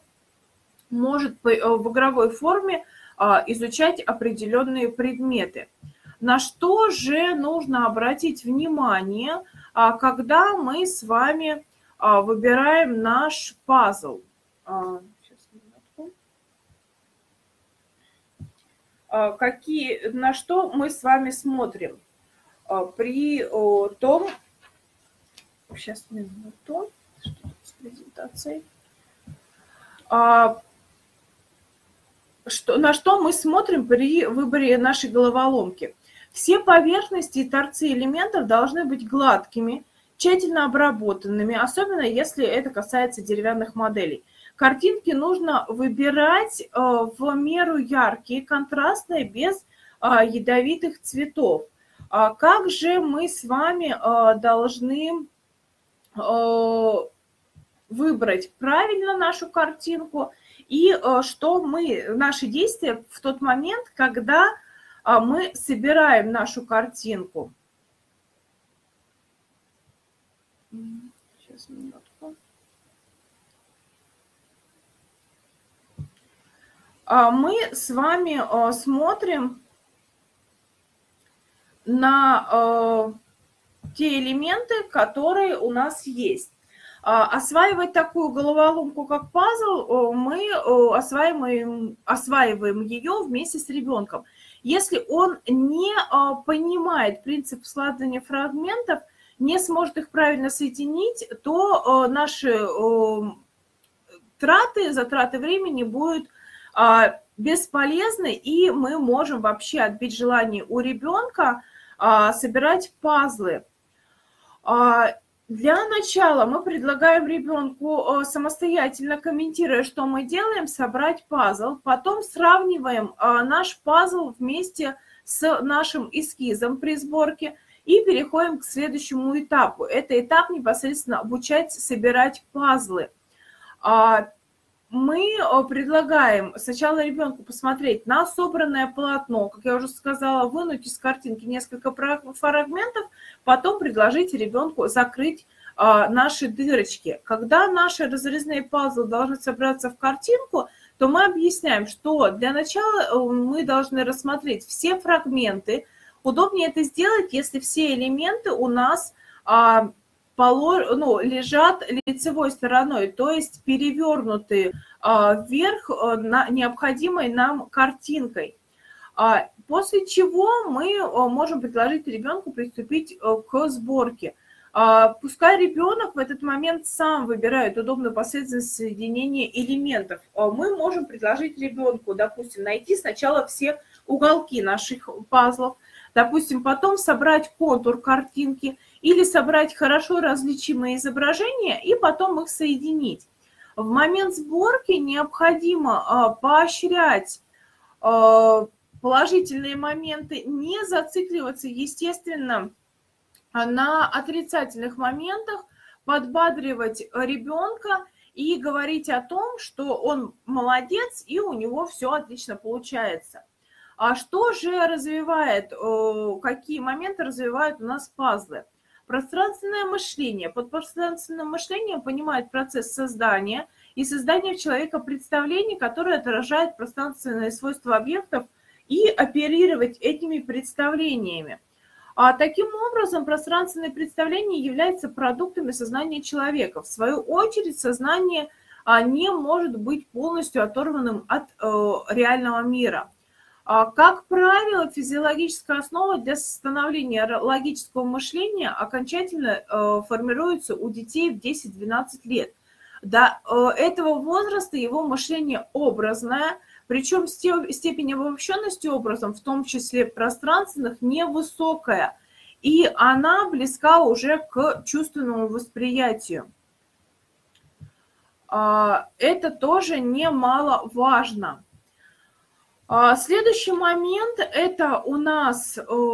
может в игровой форме изучать определенные предметы. На что же нужно обратить внимание, когда мы с вами выбираем наш пазл? Сейчас, Какие, на что мы с вами смотрим при том... Сейчас, минуту. Что с презентацией? Что, на что мы смотрим при выборе нашей головоломки? Все поверхности и торцы элементов должны быть гладкими, тщательно обработанными, особенно если это касается деревянных моделей. Картинки нужно выбирать в меру яркие, контрастные, без ядовитых цветов. Как же мы с вами должны выбрать правильно нашу картинку и что мы, наши действия в тот момент, когда мы собираем нашу картинку? Сейчас, минутку. Мы с вами смотрим на те элементы, которые у нас есть. Осваивать такую головоломку, как пазл, мы осваиваем, осваиваем ее вместе с ребенком. Если он не понимает принцип складывания фрагментов, не сможет их правильно соединить, то наши траты, затраты времени будут бесполезны, и мы можем вообще отбить желание у ребенка собирать пазлы. Для начала мы предлагаем ребенку, самостоятельно комментируя, что мы делаем, собрать пазл. Потом сравниваем наш пазл вместе с нашим эскизом при сборке и переходим к следующему этапу. Это этап непосредственно обучать собирать пазлы. Мы предлагаем сначала ребенку посмотреть на собранное полотно, как я уже сказала, вынуть из картинки несколько фрагментов, потом предложить ребенку закрыть наши дырочки. Когда наши разрезные пазлы должны собраться в картинку, то мы объясняем, что для начала мы должны рассмотреть все фрагменты. Удобнее это сделать, если все элементы у нас ну, лежат лицевой стороной, то есть перевернуты вверх необходимой нам картинкой. После чего мы можем предложить ребенку приступить к сборке. Пускай ребенок в этот момент сам выбирает удобную последовательность соединения элементов. Мы можем предложить ребенку, допустим, найти сначала все уголки наших пазлов, допустим, потом собрать контур картинки или собрать хорошо различимые изображения и потом их соединить. В момент сборки необходимо поощрять положительные моменты, не зацикливаться, естественно, на отрицательных моментах, подбадривать ребенка и говорить о том, что он молодец и у него все отлично получается. А что же развивает, какие моменты развивают у нас пазлы? Пространственное мышление. Под пространственным мышлением понимают процесс создания и создания в человека представлений, которые отражают пространственные свойства объектов, и оперировать этими представлениями. А таким образом, пространственные представления являются продуктами сознания человека. В свою очередь, сознание не может быть полностью оторванным от э, реального мира. Как правило, физиологическая основа для становления логического мышления окончательно э, формируется у детей в десять-двенадцать лет. До э, этого возраста его мышление образное, причем степень обобщенности образом, в том числе пространственных, невысокая, и она близка уже к чувственному восприятию. Это тоже немаловажно. Следующий момент – это у нас,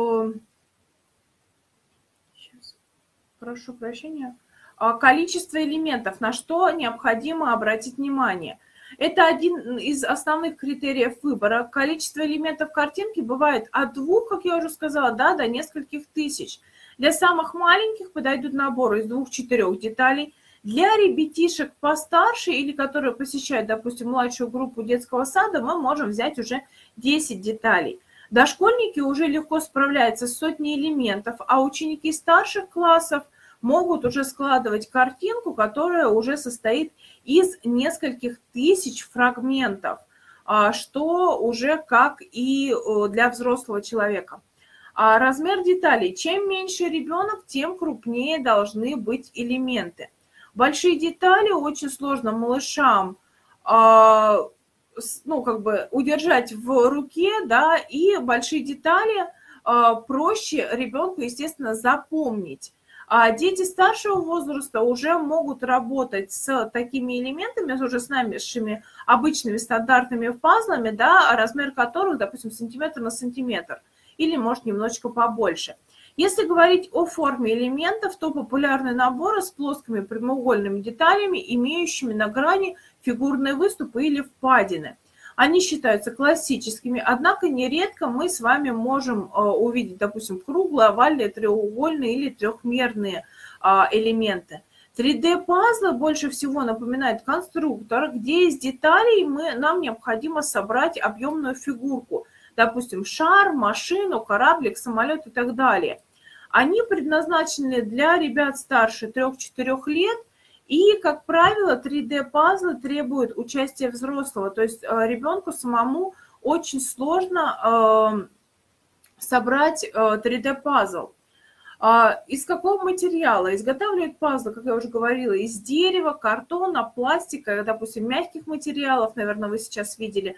сейчас, прошу прощения, количество элементов, на что необходимо обратить внимание. Это один из основных критериев выбора. Количество элементов картинки бывает от двух, как я уже сказала, да, до нескольких тысяч. Для самых маленьких подойдут наборы из двух-четырех деталей. Для ребятишек постарше или которые посещают, допустим, младшую группу детского сада, мы можем взять уже десять деталей. Дошкольники уже легко справляются с сотней элементов, а ученики старших классов могут уже складывать картинку, которая уже состоит из нескольких тысяч фрагментов, что уже как и для взрослого человека. Размер деталей. Чем меньше ребенок, тем крупнее должны быть элементы. Большие детали очень сложно малышам ну, как бы удержать в руке, да, и большие детали проще ребенку, естественно, запомнить. А дети старшего возраста уже могут работать с такими элементами, уже с нашими обычными стандартными пазлами, да, размер которых, допустим, сантиметр на сантиметр, или, может, немножечко побольше. Если говорить о форме элементов, то популярны наборы с плоскими прямоугольными деталями, имеющими на грани фигурные выступы или впадины. Они считаются классическими, однако нередко мы с вами можем увидеть, допустим, круглые, овальные, треугольные или трехмерные элементы. три дэ-пазлы больше всего напоминают конструктор, где из деталей мы, нам необходимо собрать объемную фигурку, допустим, шар, машину, кораблик, самолет и так далее. Они предназначены для ребят старше трёх-четырёх лет. И, как правило, три дэ-пазлы требуют участия взрослого, то есть ребенку самому очень сложно собрать три дэ-пазл. Из какого материала? Изготавливают пазлы, как я уже говорила, из дерева, картона, пластика, допустим, мягких материалов, наверное, вы сейчас видели,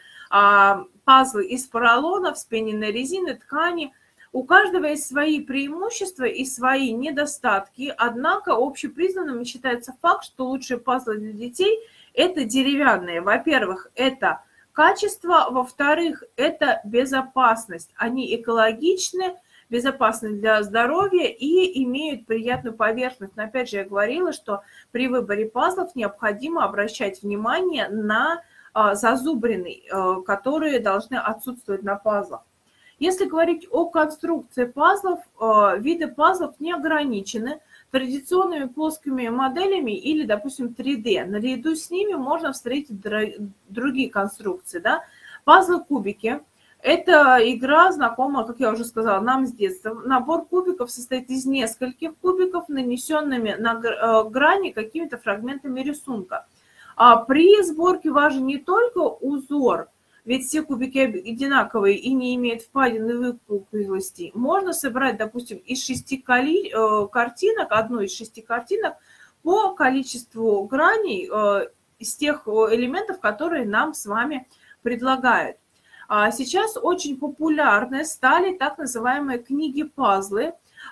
пазлы из поролона, вспененной резины, ткани. У каждого есть свои преимущества и свои недостатки, однако общепризнанным считается факт, что лучшие пазлы для детей – это деревянные. Во-первых, это качество, во-вторых, это безопасность. Они экологичны, безопасны для здоровья и имеют приятную поверхность. Но опять же я говорила, что при выборе пазлов необходимо обращать внимание на зазубрины, которые должны отсутствовать на пазлах. Если говорить о конструкции пазлов, виды пазлов не ограничены традиционными плоскими моделями или, допустим, три дэ. Наряду с ними можно встретить другие конструкции. Да? Пазлы-кубики – это игра, знакомая, как я уже сказала, нам с детства. Набор кубиков состоит из нескольких кубиков, нанесенными на грани какими-то фрагментами рисунка. А при сборке важен не только узор, ведь все кубики одинаковые и не имеют впадин и выпуклостей. Можно собрать, допустим, из шести картинок, одну из шести картинок по количеству граней из тех элементов, которые нам с вами предлагают. Сейчас очень популярны стали так называемые книги-пазлы.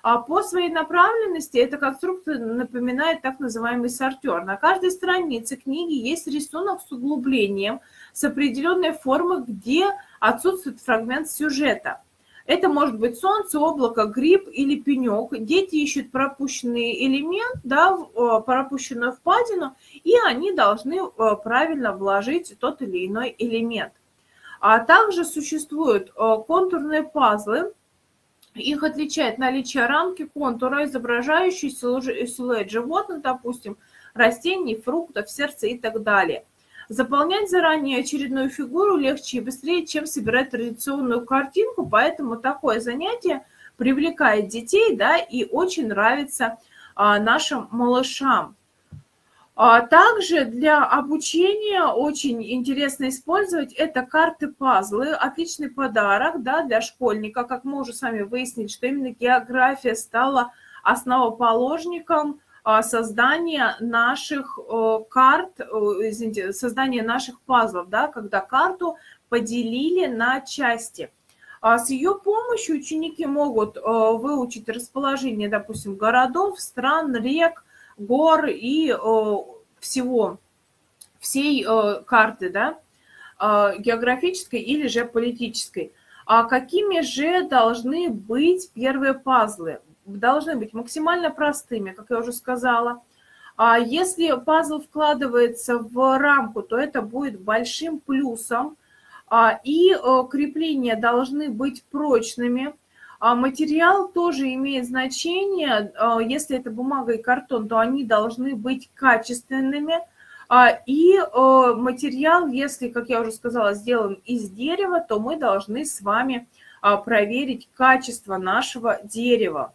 А по своей направленности эта конструкция напоминает так называемый сортер. На каждой странице книги есть рисунок с углублением, с определенной формой, где отсутствует фрагмент сюжета. Это может быть солнце, облако, гриб или пенек. Дети ищут пропущенный элемент, да, пропущенную впадину, и они должны правильно вложить тот или иной элемент. А также существуют контурные пазлы. Их отличает наличие рамки контура, изображающей силуэт животных, допустим, растений, фруктов, сердца и так далее. Заполнять заранее очередную фигуру легче и быстрее, чем собирать традиционную картинку, поэтому такое занятие привлекает детей, да, и очень нравится а, нашим малышам. А также для обучения очень интересно использовать это карты-пазлы. Отличный подарок, да, для школьника. Как мы уже с вами выяснили, что именно география стала основоположником создания наших карт, извините, создания наших пазлов, да, когда карту поделили на части. С ее помощью ученики могут выучить расположение, допустим, городов, стран, рек, гор и всего, всей карты, да, географической или же политической. А какими же должны быть первые пазлы? Должны быть максимально простыми, как я уже сказала. А если пазл вкладывается в рамку, то это будет большим плюсом. И крепления должны быть прочными. Материал тоже имеет значение. Если это бумага и картон, то они должны быть качественными. И материал, если, как я уже сказала, сделан из дерева, то мы должны с вами проверить качество нашего дерева.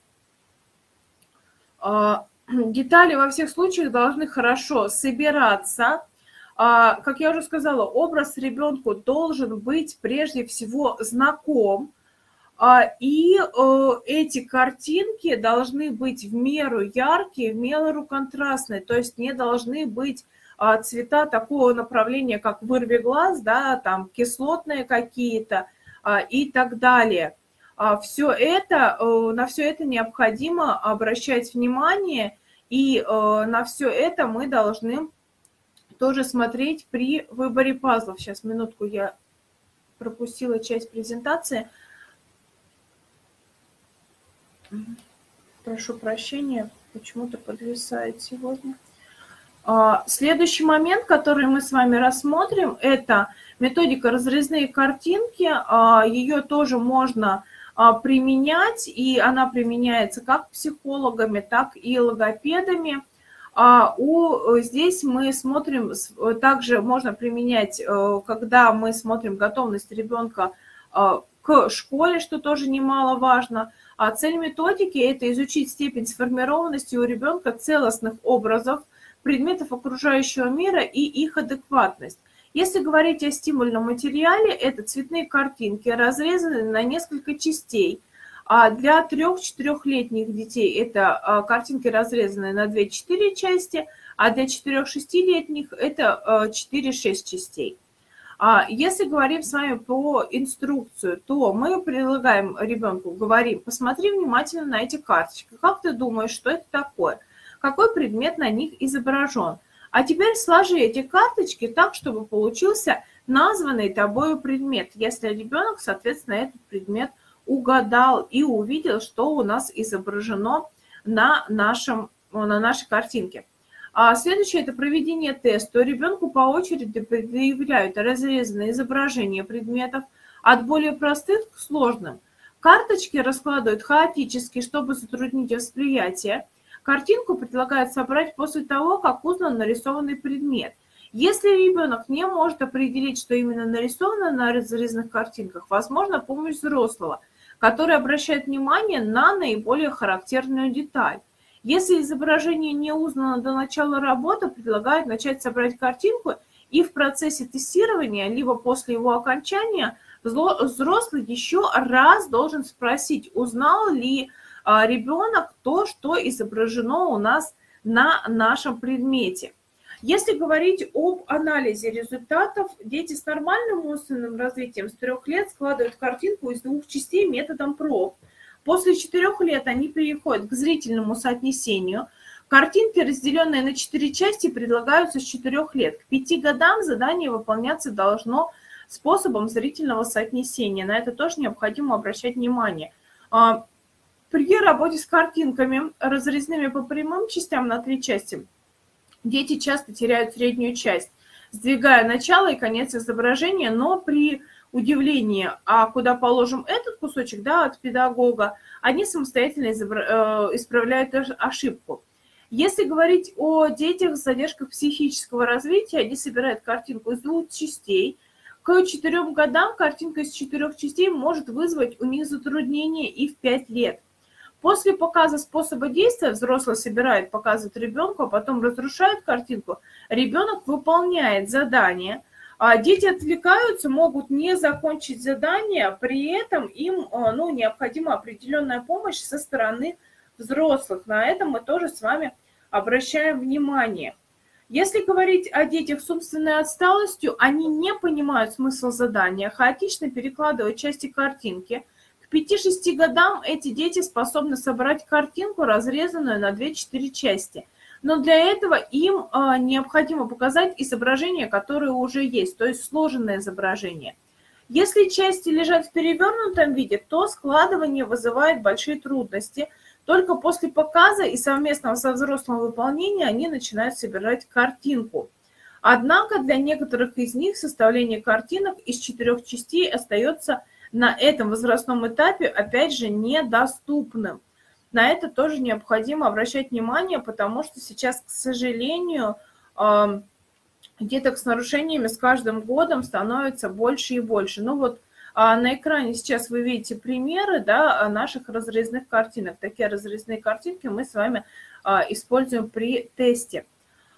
Детали во всех случаях должны хорошо собираться. Как я уже сказала, образ ребенку должен быть прежде всего знаком. И эти картинки должны быть в меру яркие, в меру контрастные, то есть не должны быть цвета такого направления, как вырви глаз, да, там кислотные какие-то и так далее. Все это, на все это необходимо обращать внимание, и на все это мы должны тоже смотреть при выборе пазлов. Сейчас, минутку, я пропустила часть презентации. Прошу прощения, почему-то подвисает сегодня. Следующий момент, который мы с вами рассмотрим, это методика разрезные картинки. Ее тоже можно применять, и она применяется как психологами, так и логопедами. У, здесь мы смотрим, также можно применять, когда мы смотрим готовность ребенка к школе, что тоже немаловажно. А цель методики – это изучить степень сформированности у ребенка целостных образов, предметов окружающего мира и их адекватность. Если говорить о стимульном материале, это цветные картинки, разрезанные на несколько частей. А для трёх-четырёхлетних детей это картинки, разрезанные на две-четыре части, а для четырёх-шестилетних это четыре-шесть частей. Если говорим с вами про инструкцию, то мы предлагаем ребенку, говорим: посмотри внимательно на эти карточки. Как ты думаешь, что это такое? Какой предмет на них изображен? А теперь сложи эти карточки так, чтобы получился названный тобою предмет, если ребенок, соответственно, этот предмет угадал и увидел, что у нас изображено на, нашем, на нашей картинке. А следующее – это проведение теста. Ребенку по очереди предъявляют разрезанные изображения предметов от более простых к сложным. Карточки раскладывают хаотически, чтобы затруднить восприятие. Картинку предлагают собрать после того, как узнан нарисованный предмет. Если ребенок не может определить, что именно нарисовано на разрезанных картинках, возможно помощь взрослого, который обращает внимание на наиболее характерную деталь. Если изображение не узнано до начала работы, предлагают начать собрать картинку, и в процессе тестирования, либо после его окончания, взрослый еще раз должен спросить, узнал ли ребенок то, что изображено у нас на нашем предмете. Если говорить об анализе результатов, дети с нормальным умственным развитием с трех лет складывают картинку из двух частей методом проб. После четырёх лет они переходят к зрительному соотнесению. Картинки, разделенные на четыре части, предлагаются с четырёх лет. К пяти годам задание выполняться должно способом зрительного соотнесения. На это тоже необходимо обращать внимание. При работе с картинками, разрезными по прямым частям на три части, дети часто теряют среднюю часть, сдвигая начало и конец изображения, но при удивлении, а куда положим этот кусочек, да, от педагога, они самостоятельно исправляют ошибку. Если говорить о детях с задержкой психического развития, они собирают картинку из двух частей. К четырем годам картинка из четырех частей может вызвать у них затруднения и в пять лет. После показа способа действия взрослый собирает, показывает ребенку, а потом разрушает картинку. Ребенок выполняет задание. А дети отвлекаются, могут не закончить задание, при этом им ну, необходима определенная помощь со стороны взрослых. На это мы тоже с вами обращаем внимание. Если говорить о детях с умственной отсталостью, они не понимают смысл задания, хаотично перекладывают части картинки. К пяти-шести годам эти дети способны собрать картинку, разрезанную на две-четыре части. Но для этого им а, необходимо показать изображение, которое уже есть, то есть сложенное изображение. Если части лежат в перевернутом виде, то складывание вызывает большие трудности. Только после показа и совместного со взрослым выполнения они начинают собирать картинку. Однако для некоторых из них составление картинок из четырех частей остается на этом возрастном этапе, опять же, недоступным. На это тоже необходимо обращать внимание, потому что сейчас, к сожалению, деток с нарушениями с каждым годом становится больше и больше. Ну вот на экране сейчас вы видите примеры, да, наших разрезных картинок. Такие разрезные картинки мы с вами используем при тесте.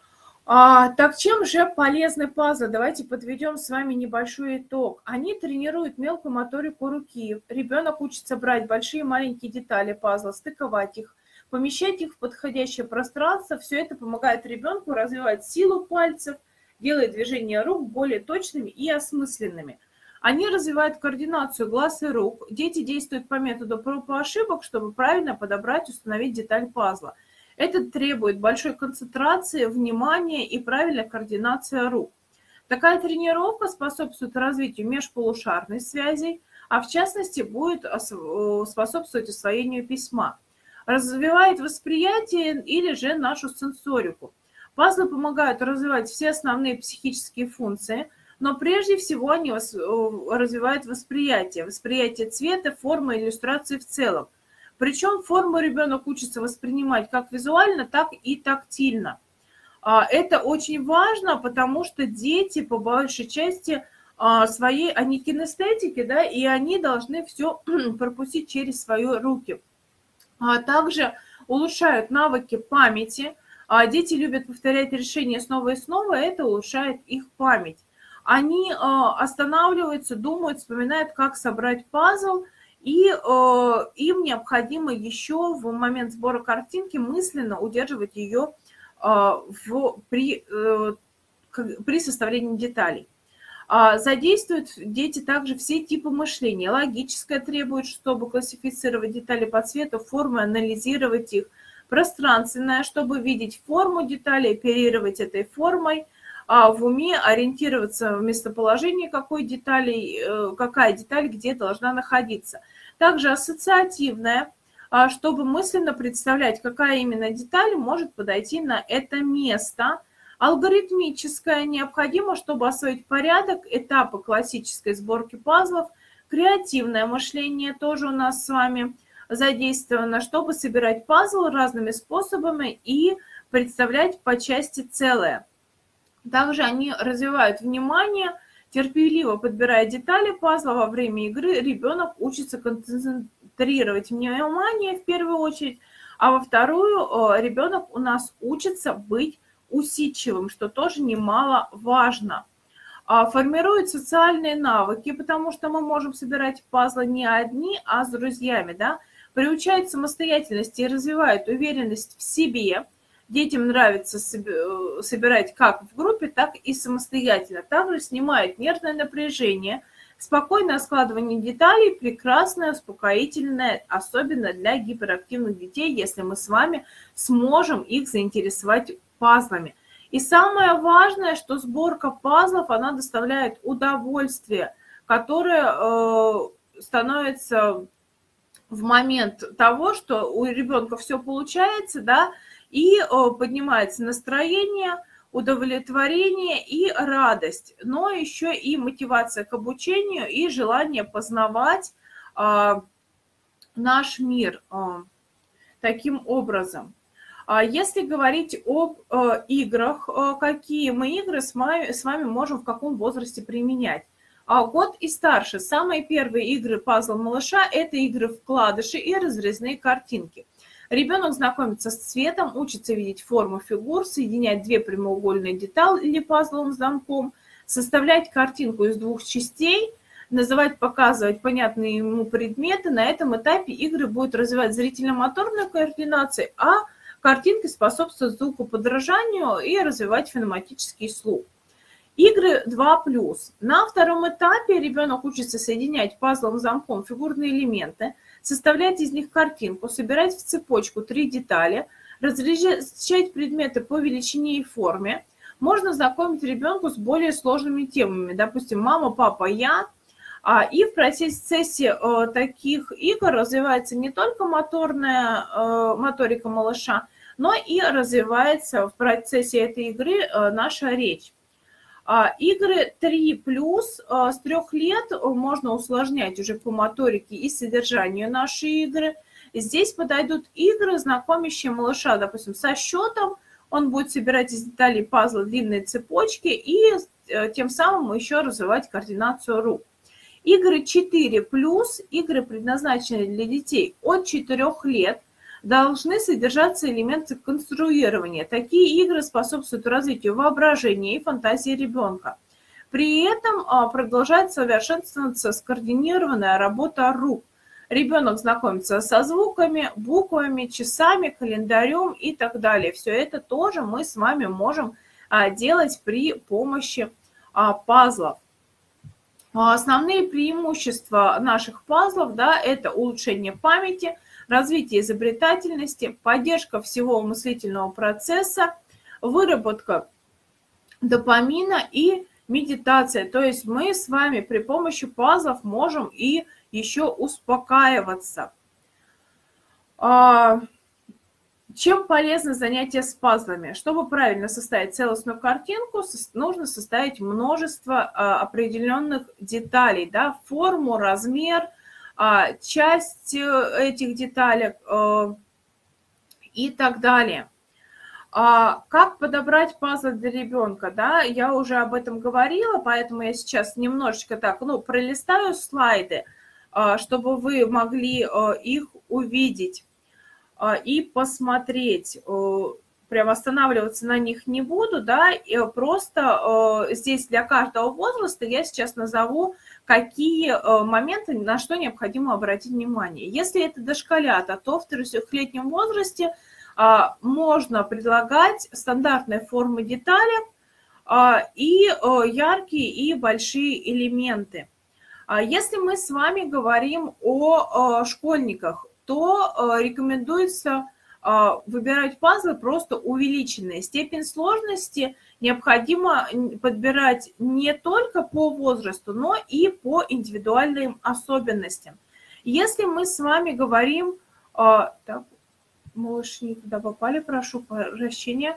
А, так чем же полезны пазлы? Давайте подведем с вами небольшой итог. Они тренируют мелкую моторику руки. Ребенок учится брать большие и маленькие детали пазла, стыковать их, помещать их в подходящее пространство. Все это помогает ребенку развивать силу пальцев, делает движения рук более точными и осмысленными. Они развивают координацию глаз и рук. Дети действуют по методу проб и ошибок, чтобы правильно подобрать и установить деталь пазла. Это требует большой концентрации, внимания и правильной координации рук. Такая тренировка способствует развитию межполушарной связи, а в частности будет способствовать усвоению письма. Развивает восприятие или же нашу сенсорику. Пазлы помогают развивать все основные психические функции, но прежде всего они развивают восприятие, восприятие цвета, формы, иллюстрации в целом. Причем форму ребенок учится воспринимать как визуально, так и тактильно. Это очень важно, потому что дети по большей части своей, они кинестетики, да, и они должны все пропустить через свои руки. А также улучшают навыки памяти. Дети любят повторять решения снова и снова, это улучшает их память. Они останавливаются, думают, вспоминают, как собрать пазл, и э, им необходимо еще в момент сбора картинки мысленно удерживать ее э, в, при, э, при составлении деталей. А задействуют дети также все типы мышления. Логическое требует, чтобы классифицировать детали по цвету, формы, анализировать их. Пространственное, чтобы видеть форму детали, оперировать этой формой. А в уме ориентироваться в местоположении какой детали, какая деталь где должна находиться. Также ассоциативная, чтобы мысленно представлять, какая именно деталь может подойти на это место. Алгоритмическая, необходимо, чтобы освоить порядок, этапы классической сборки пазлов. Креативное мышление тоже у нас с вами задействовано, чтобы собирать пазл разными способами и представлять по части целое. Также они развивают внимание, терпеливо подбирая детали пазла во время игры. Ребенок учится концентрировать внимание в первую очередь, а во вторую ребенок у нас учится быть усидчивым, что тоже немаловажно. Формируют социальные навыки, потому что мы можем собирать пазлы не одни, а с друзьями, да? Приучают самостоятельности и развивают уверенность в себе. Детям нравится собирать как в группе, так и самостоятельно. Также снимает нервное напряжение, Спокойное складывание деталей – прекрасное, успокоительное, особенно для гиперактивных детей, если мы с вами сможем их заинтересовать пазлами. И самое важное, что сборка пазлов, она доставляет удовольствие, которое э, становится в момент того, что у ребенка все получается, да, и э, поднимается настроение, удовлетворение и радость, но еще и мотивация к обучению и желание познавать э, наш мир э, таким образом. Если говорить об э, играх, э, какие мы игры с вами, с вами можем в каком возрасте применять? А год и старше. Самые первые игры пазл малыша – это игры вкладыши и разрезные картинки. Ребенок знакомится с цветом, учится видеть форму фигур, соединять две прямоугольные детали пазловым замком, составлять картинку из двух частей, называть, показывать понятные ему предметы. На этом этапе игры будут развивать зрительно-моторную координацию, а картинки способствуют звукоподражанию и развивать фонематический слух. Игры два плюс. На втором этапе ребенок учится соединять пазловым замком фигурные элементы, составлять из них картинку, собирать в цепочку три детали, различать предметы по величине и форме. Можно знакомить ребенка с более сложными темами, допустим, мама, папа, я. И в процессе таких игр развивается не только моторная моторика малыша, но и развивается в процессе этой игры наша речь. Игры три плюс, с трех лет можно усложнять уже по моторике и содержанию наши игры. Здесь подойдут игры, знакомящие малыша, допустим, со счетом. Он будет собирать из деталей пазла длинные цепочки и тем самым еще развивать координацию рук. Игры четыре плюс, игры, предназначенные для детей от четырёх лет, должны содержаться элементы конструирования. Такие игры способствуют развитию воображения и фантазии ребенка. При этом продолжает совершенствоваться скоординированная работа рук. Ребенок знакомится со звуками, буквами, часами, календарем и так далее. Все это тоже мы с вами можем делать при помощи пазлов. Основные преимущества наших пазлов, да, это улучшение памяти, развитие изобретательности, поддержка всего мыслительного процесса, выработка допамина и медитация. То есть мы с вами при помощи пазлов можем и еще успокаиваться. Чем полезно занятие с пазлами? Чтобы правильно составить целостную картинку, нужно составить множество определенных деталей, да, форму, размер, часть этих деталей и так далее. Как подобрать пазлы для ребенка? Да, я уже об этом говорила, поэтому я сейчас немножечко так, ну, пролистаю слайды, чтобы вы могли их увидеть и посмотреть. Прям останавливаться на них не буду, да, и просто здесь для каждого возраста я сейчас назову, какие моменты, на что необходимо обратить внимание. Если это дошколята, то в трехлетнем возрасте можно предлагать стандартные формы деталей и яркие и большие элементы. Если мы с вами говорим о школьниках, то рекомендуется выбирать пазлы просто увеличенные. Степень сложности необходимо подбирать не только по возрасту, но и по индивидуальным особенностям. Если мы с вами говорим... Так, малыши не туда попали, прошу прощения.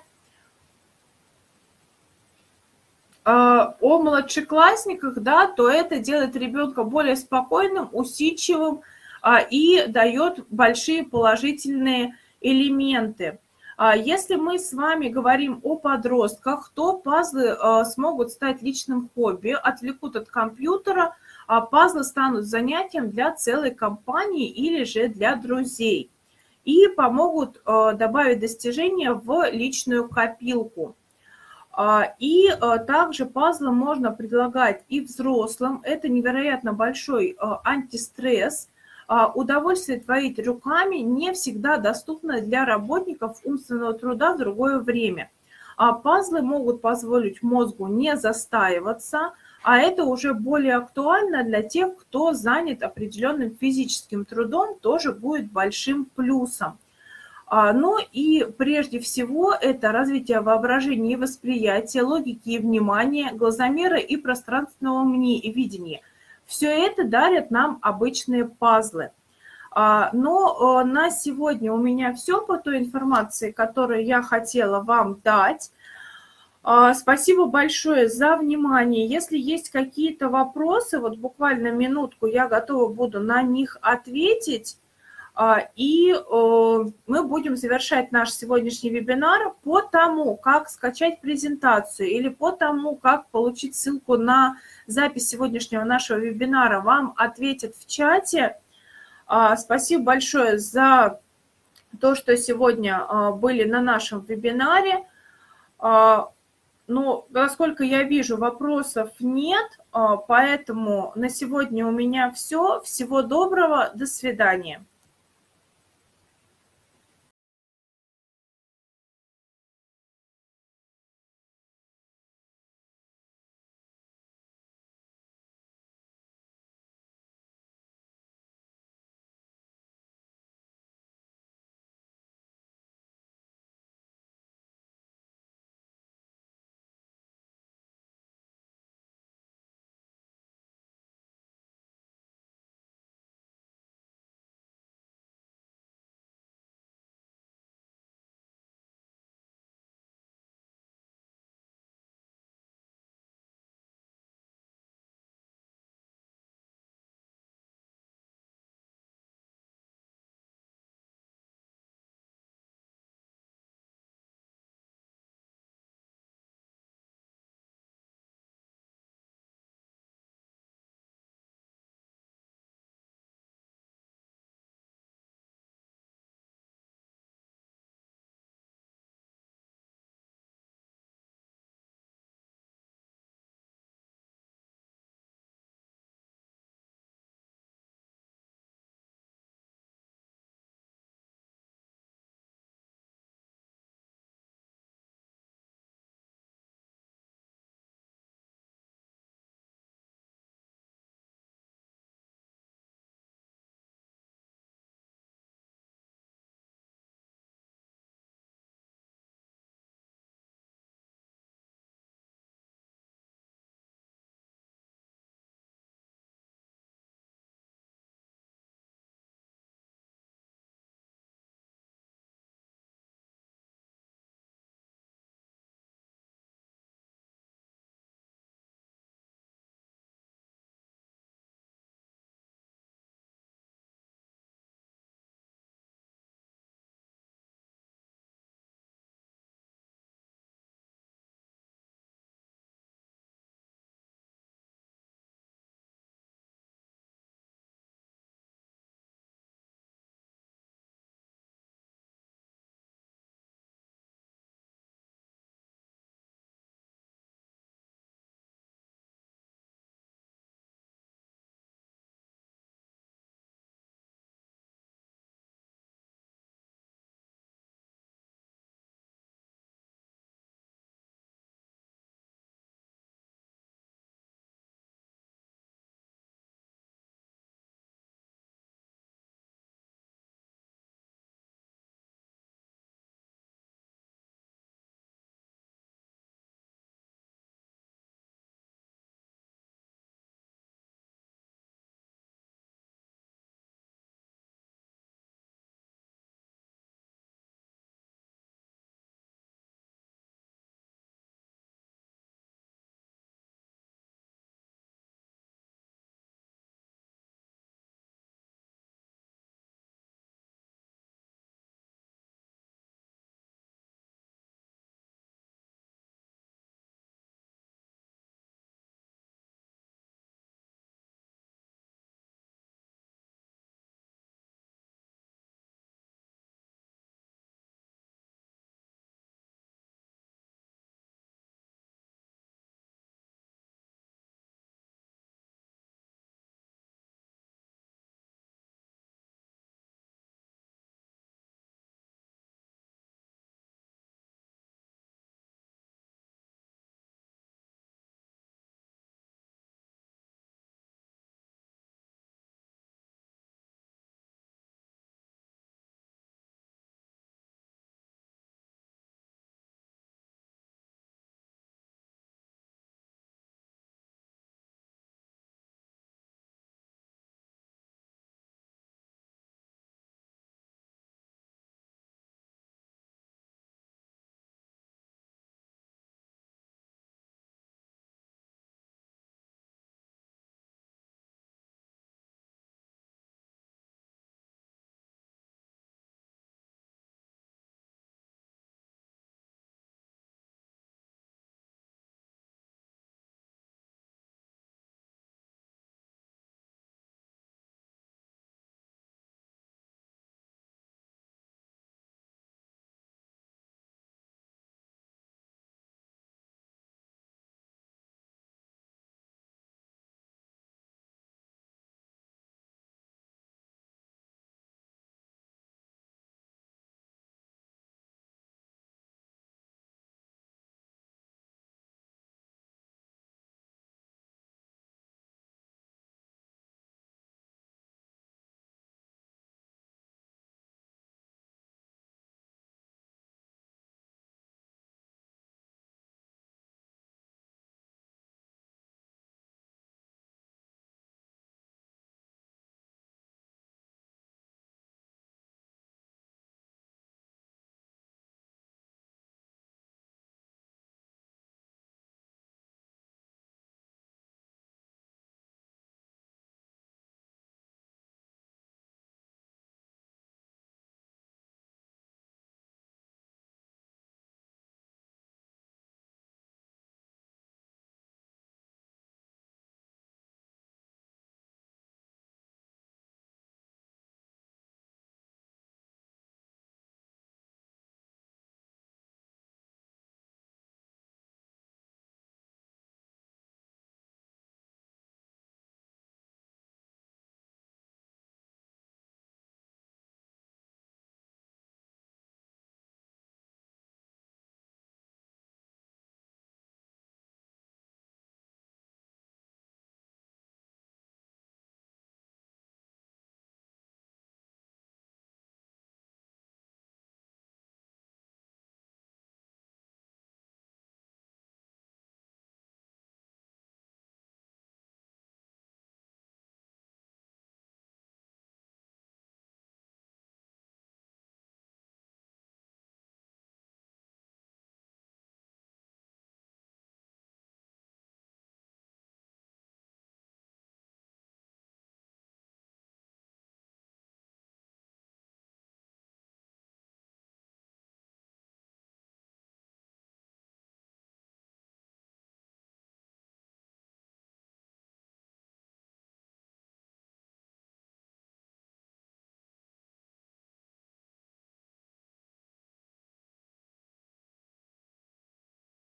О младшеклассниках, да, то это делает ребенка более спокойным, усидчивым и дает большие положительные элементы. Если мы с вами говорим о подростках, то пазлы смогут стать личным хобби, отвлекут от компьютера, а пазлы станут занятием для целой компании или же для друзей и помогут добавить достижения в личную копилку. И также пазлы можно предлагать и взрослым. Это невероятно большой антистресс. Удовольствие творить руками не всегда доступно для работников умственного труда в другое время. Пазлы могут позволить мозгу не застаиваться, а это уже более актуально для тех, кто занят определенным физическим трудом, тоже будет большим плюсом. Ну и прежде всего это развитие воображения и восприятия, логики и внимания, глазомера и пространственного видения. Все это дарят нам обычные пазлы. Но на сегодня у меня все по той информации, которую я хотела вам дать. Спасибо большое за внимание. Если есть какие-то вопросы, вот буквально минутку, я готова буду на них ответить. И мы будем завершать наш сегодняшний вебинар по тому, как скачать презентацию или по тому, как получить ссылку на запись сегодняшнего нашего вебинара. Вам ответят в чате. Спасибо большое за то, что сегодня были на нашем вебинаре. Ну, насколько я вижу, вопросов нет, поэтому на сегодня у меня все. Всего доброго, до свидания.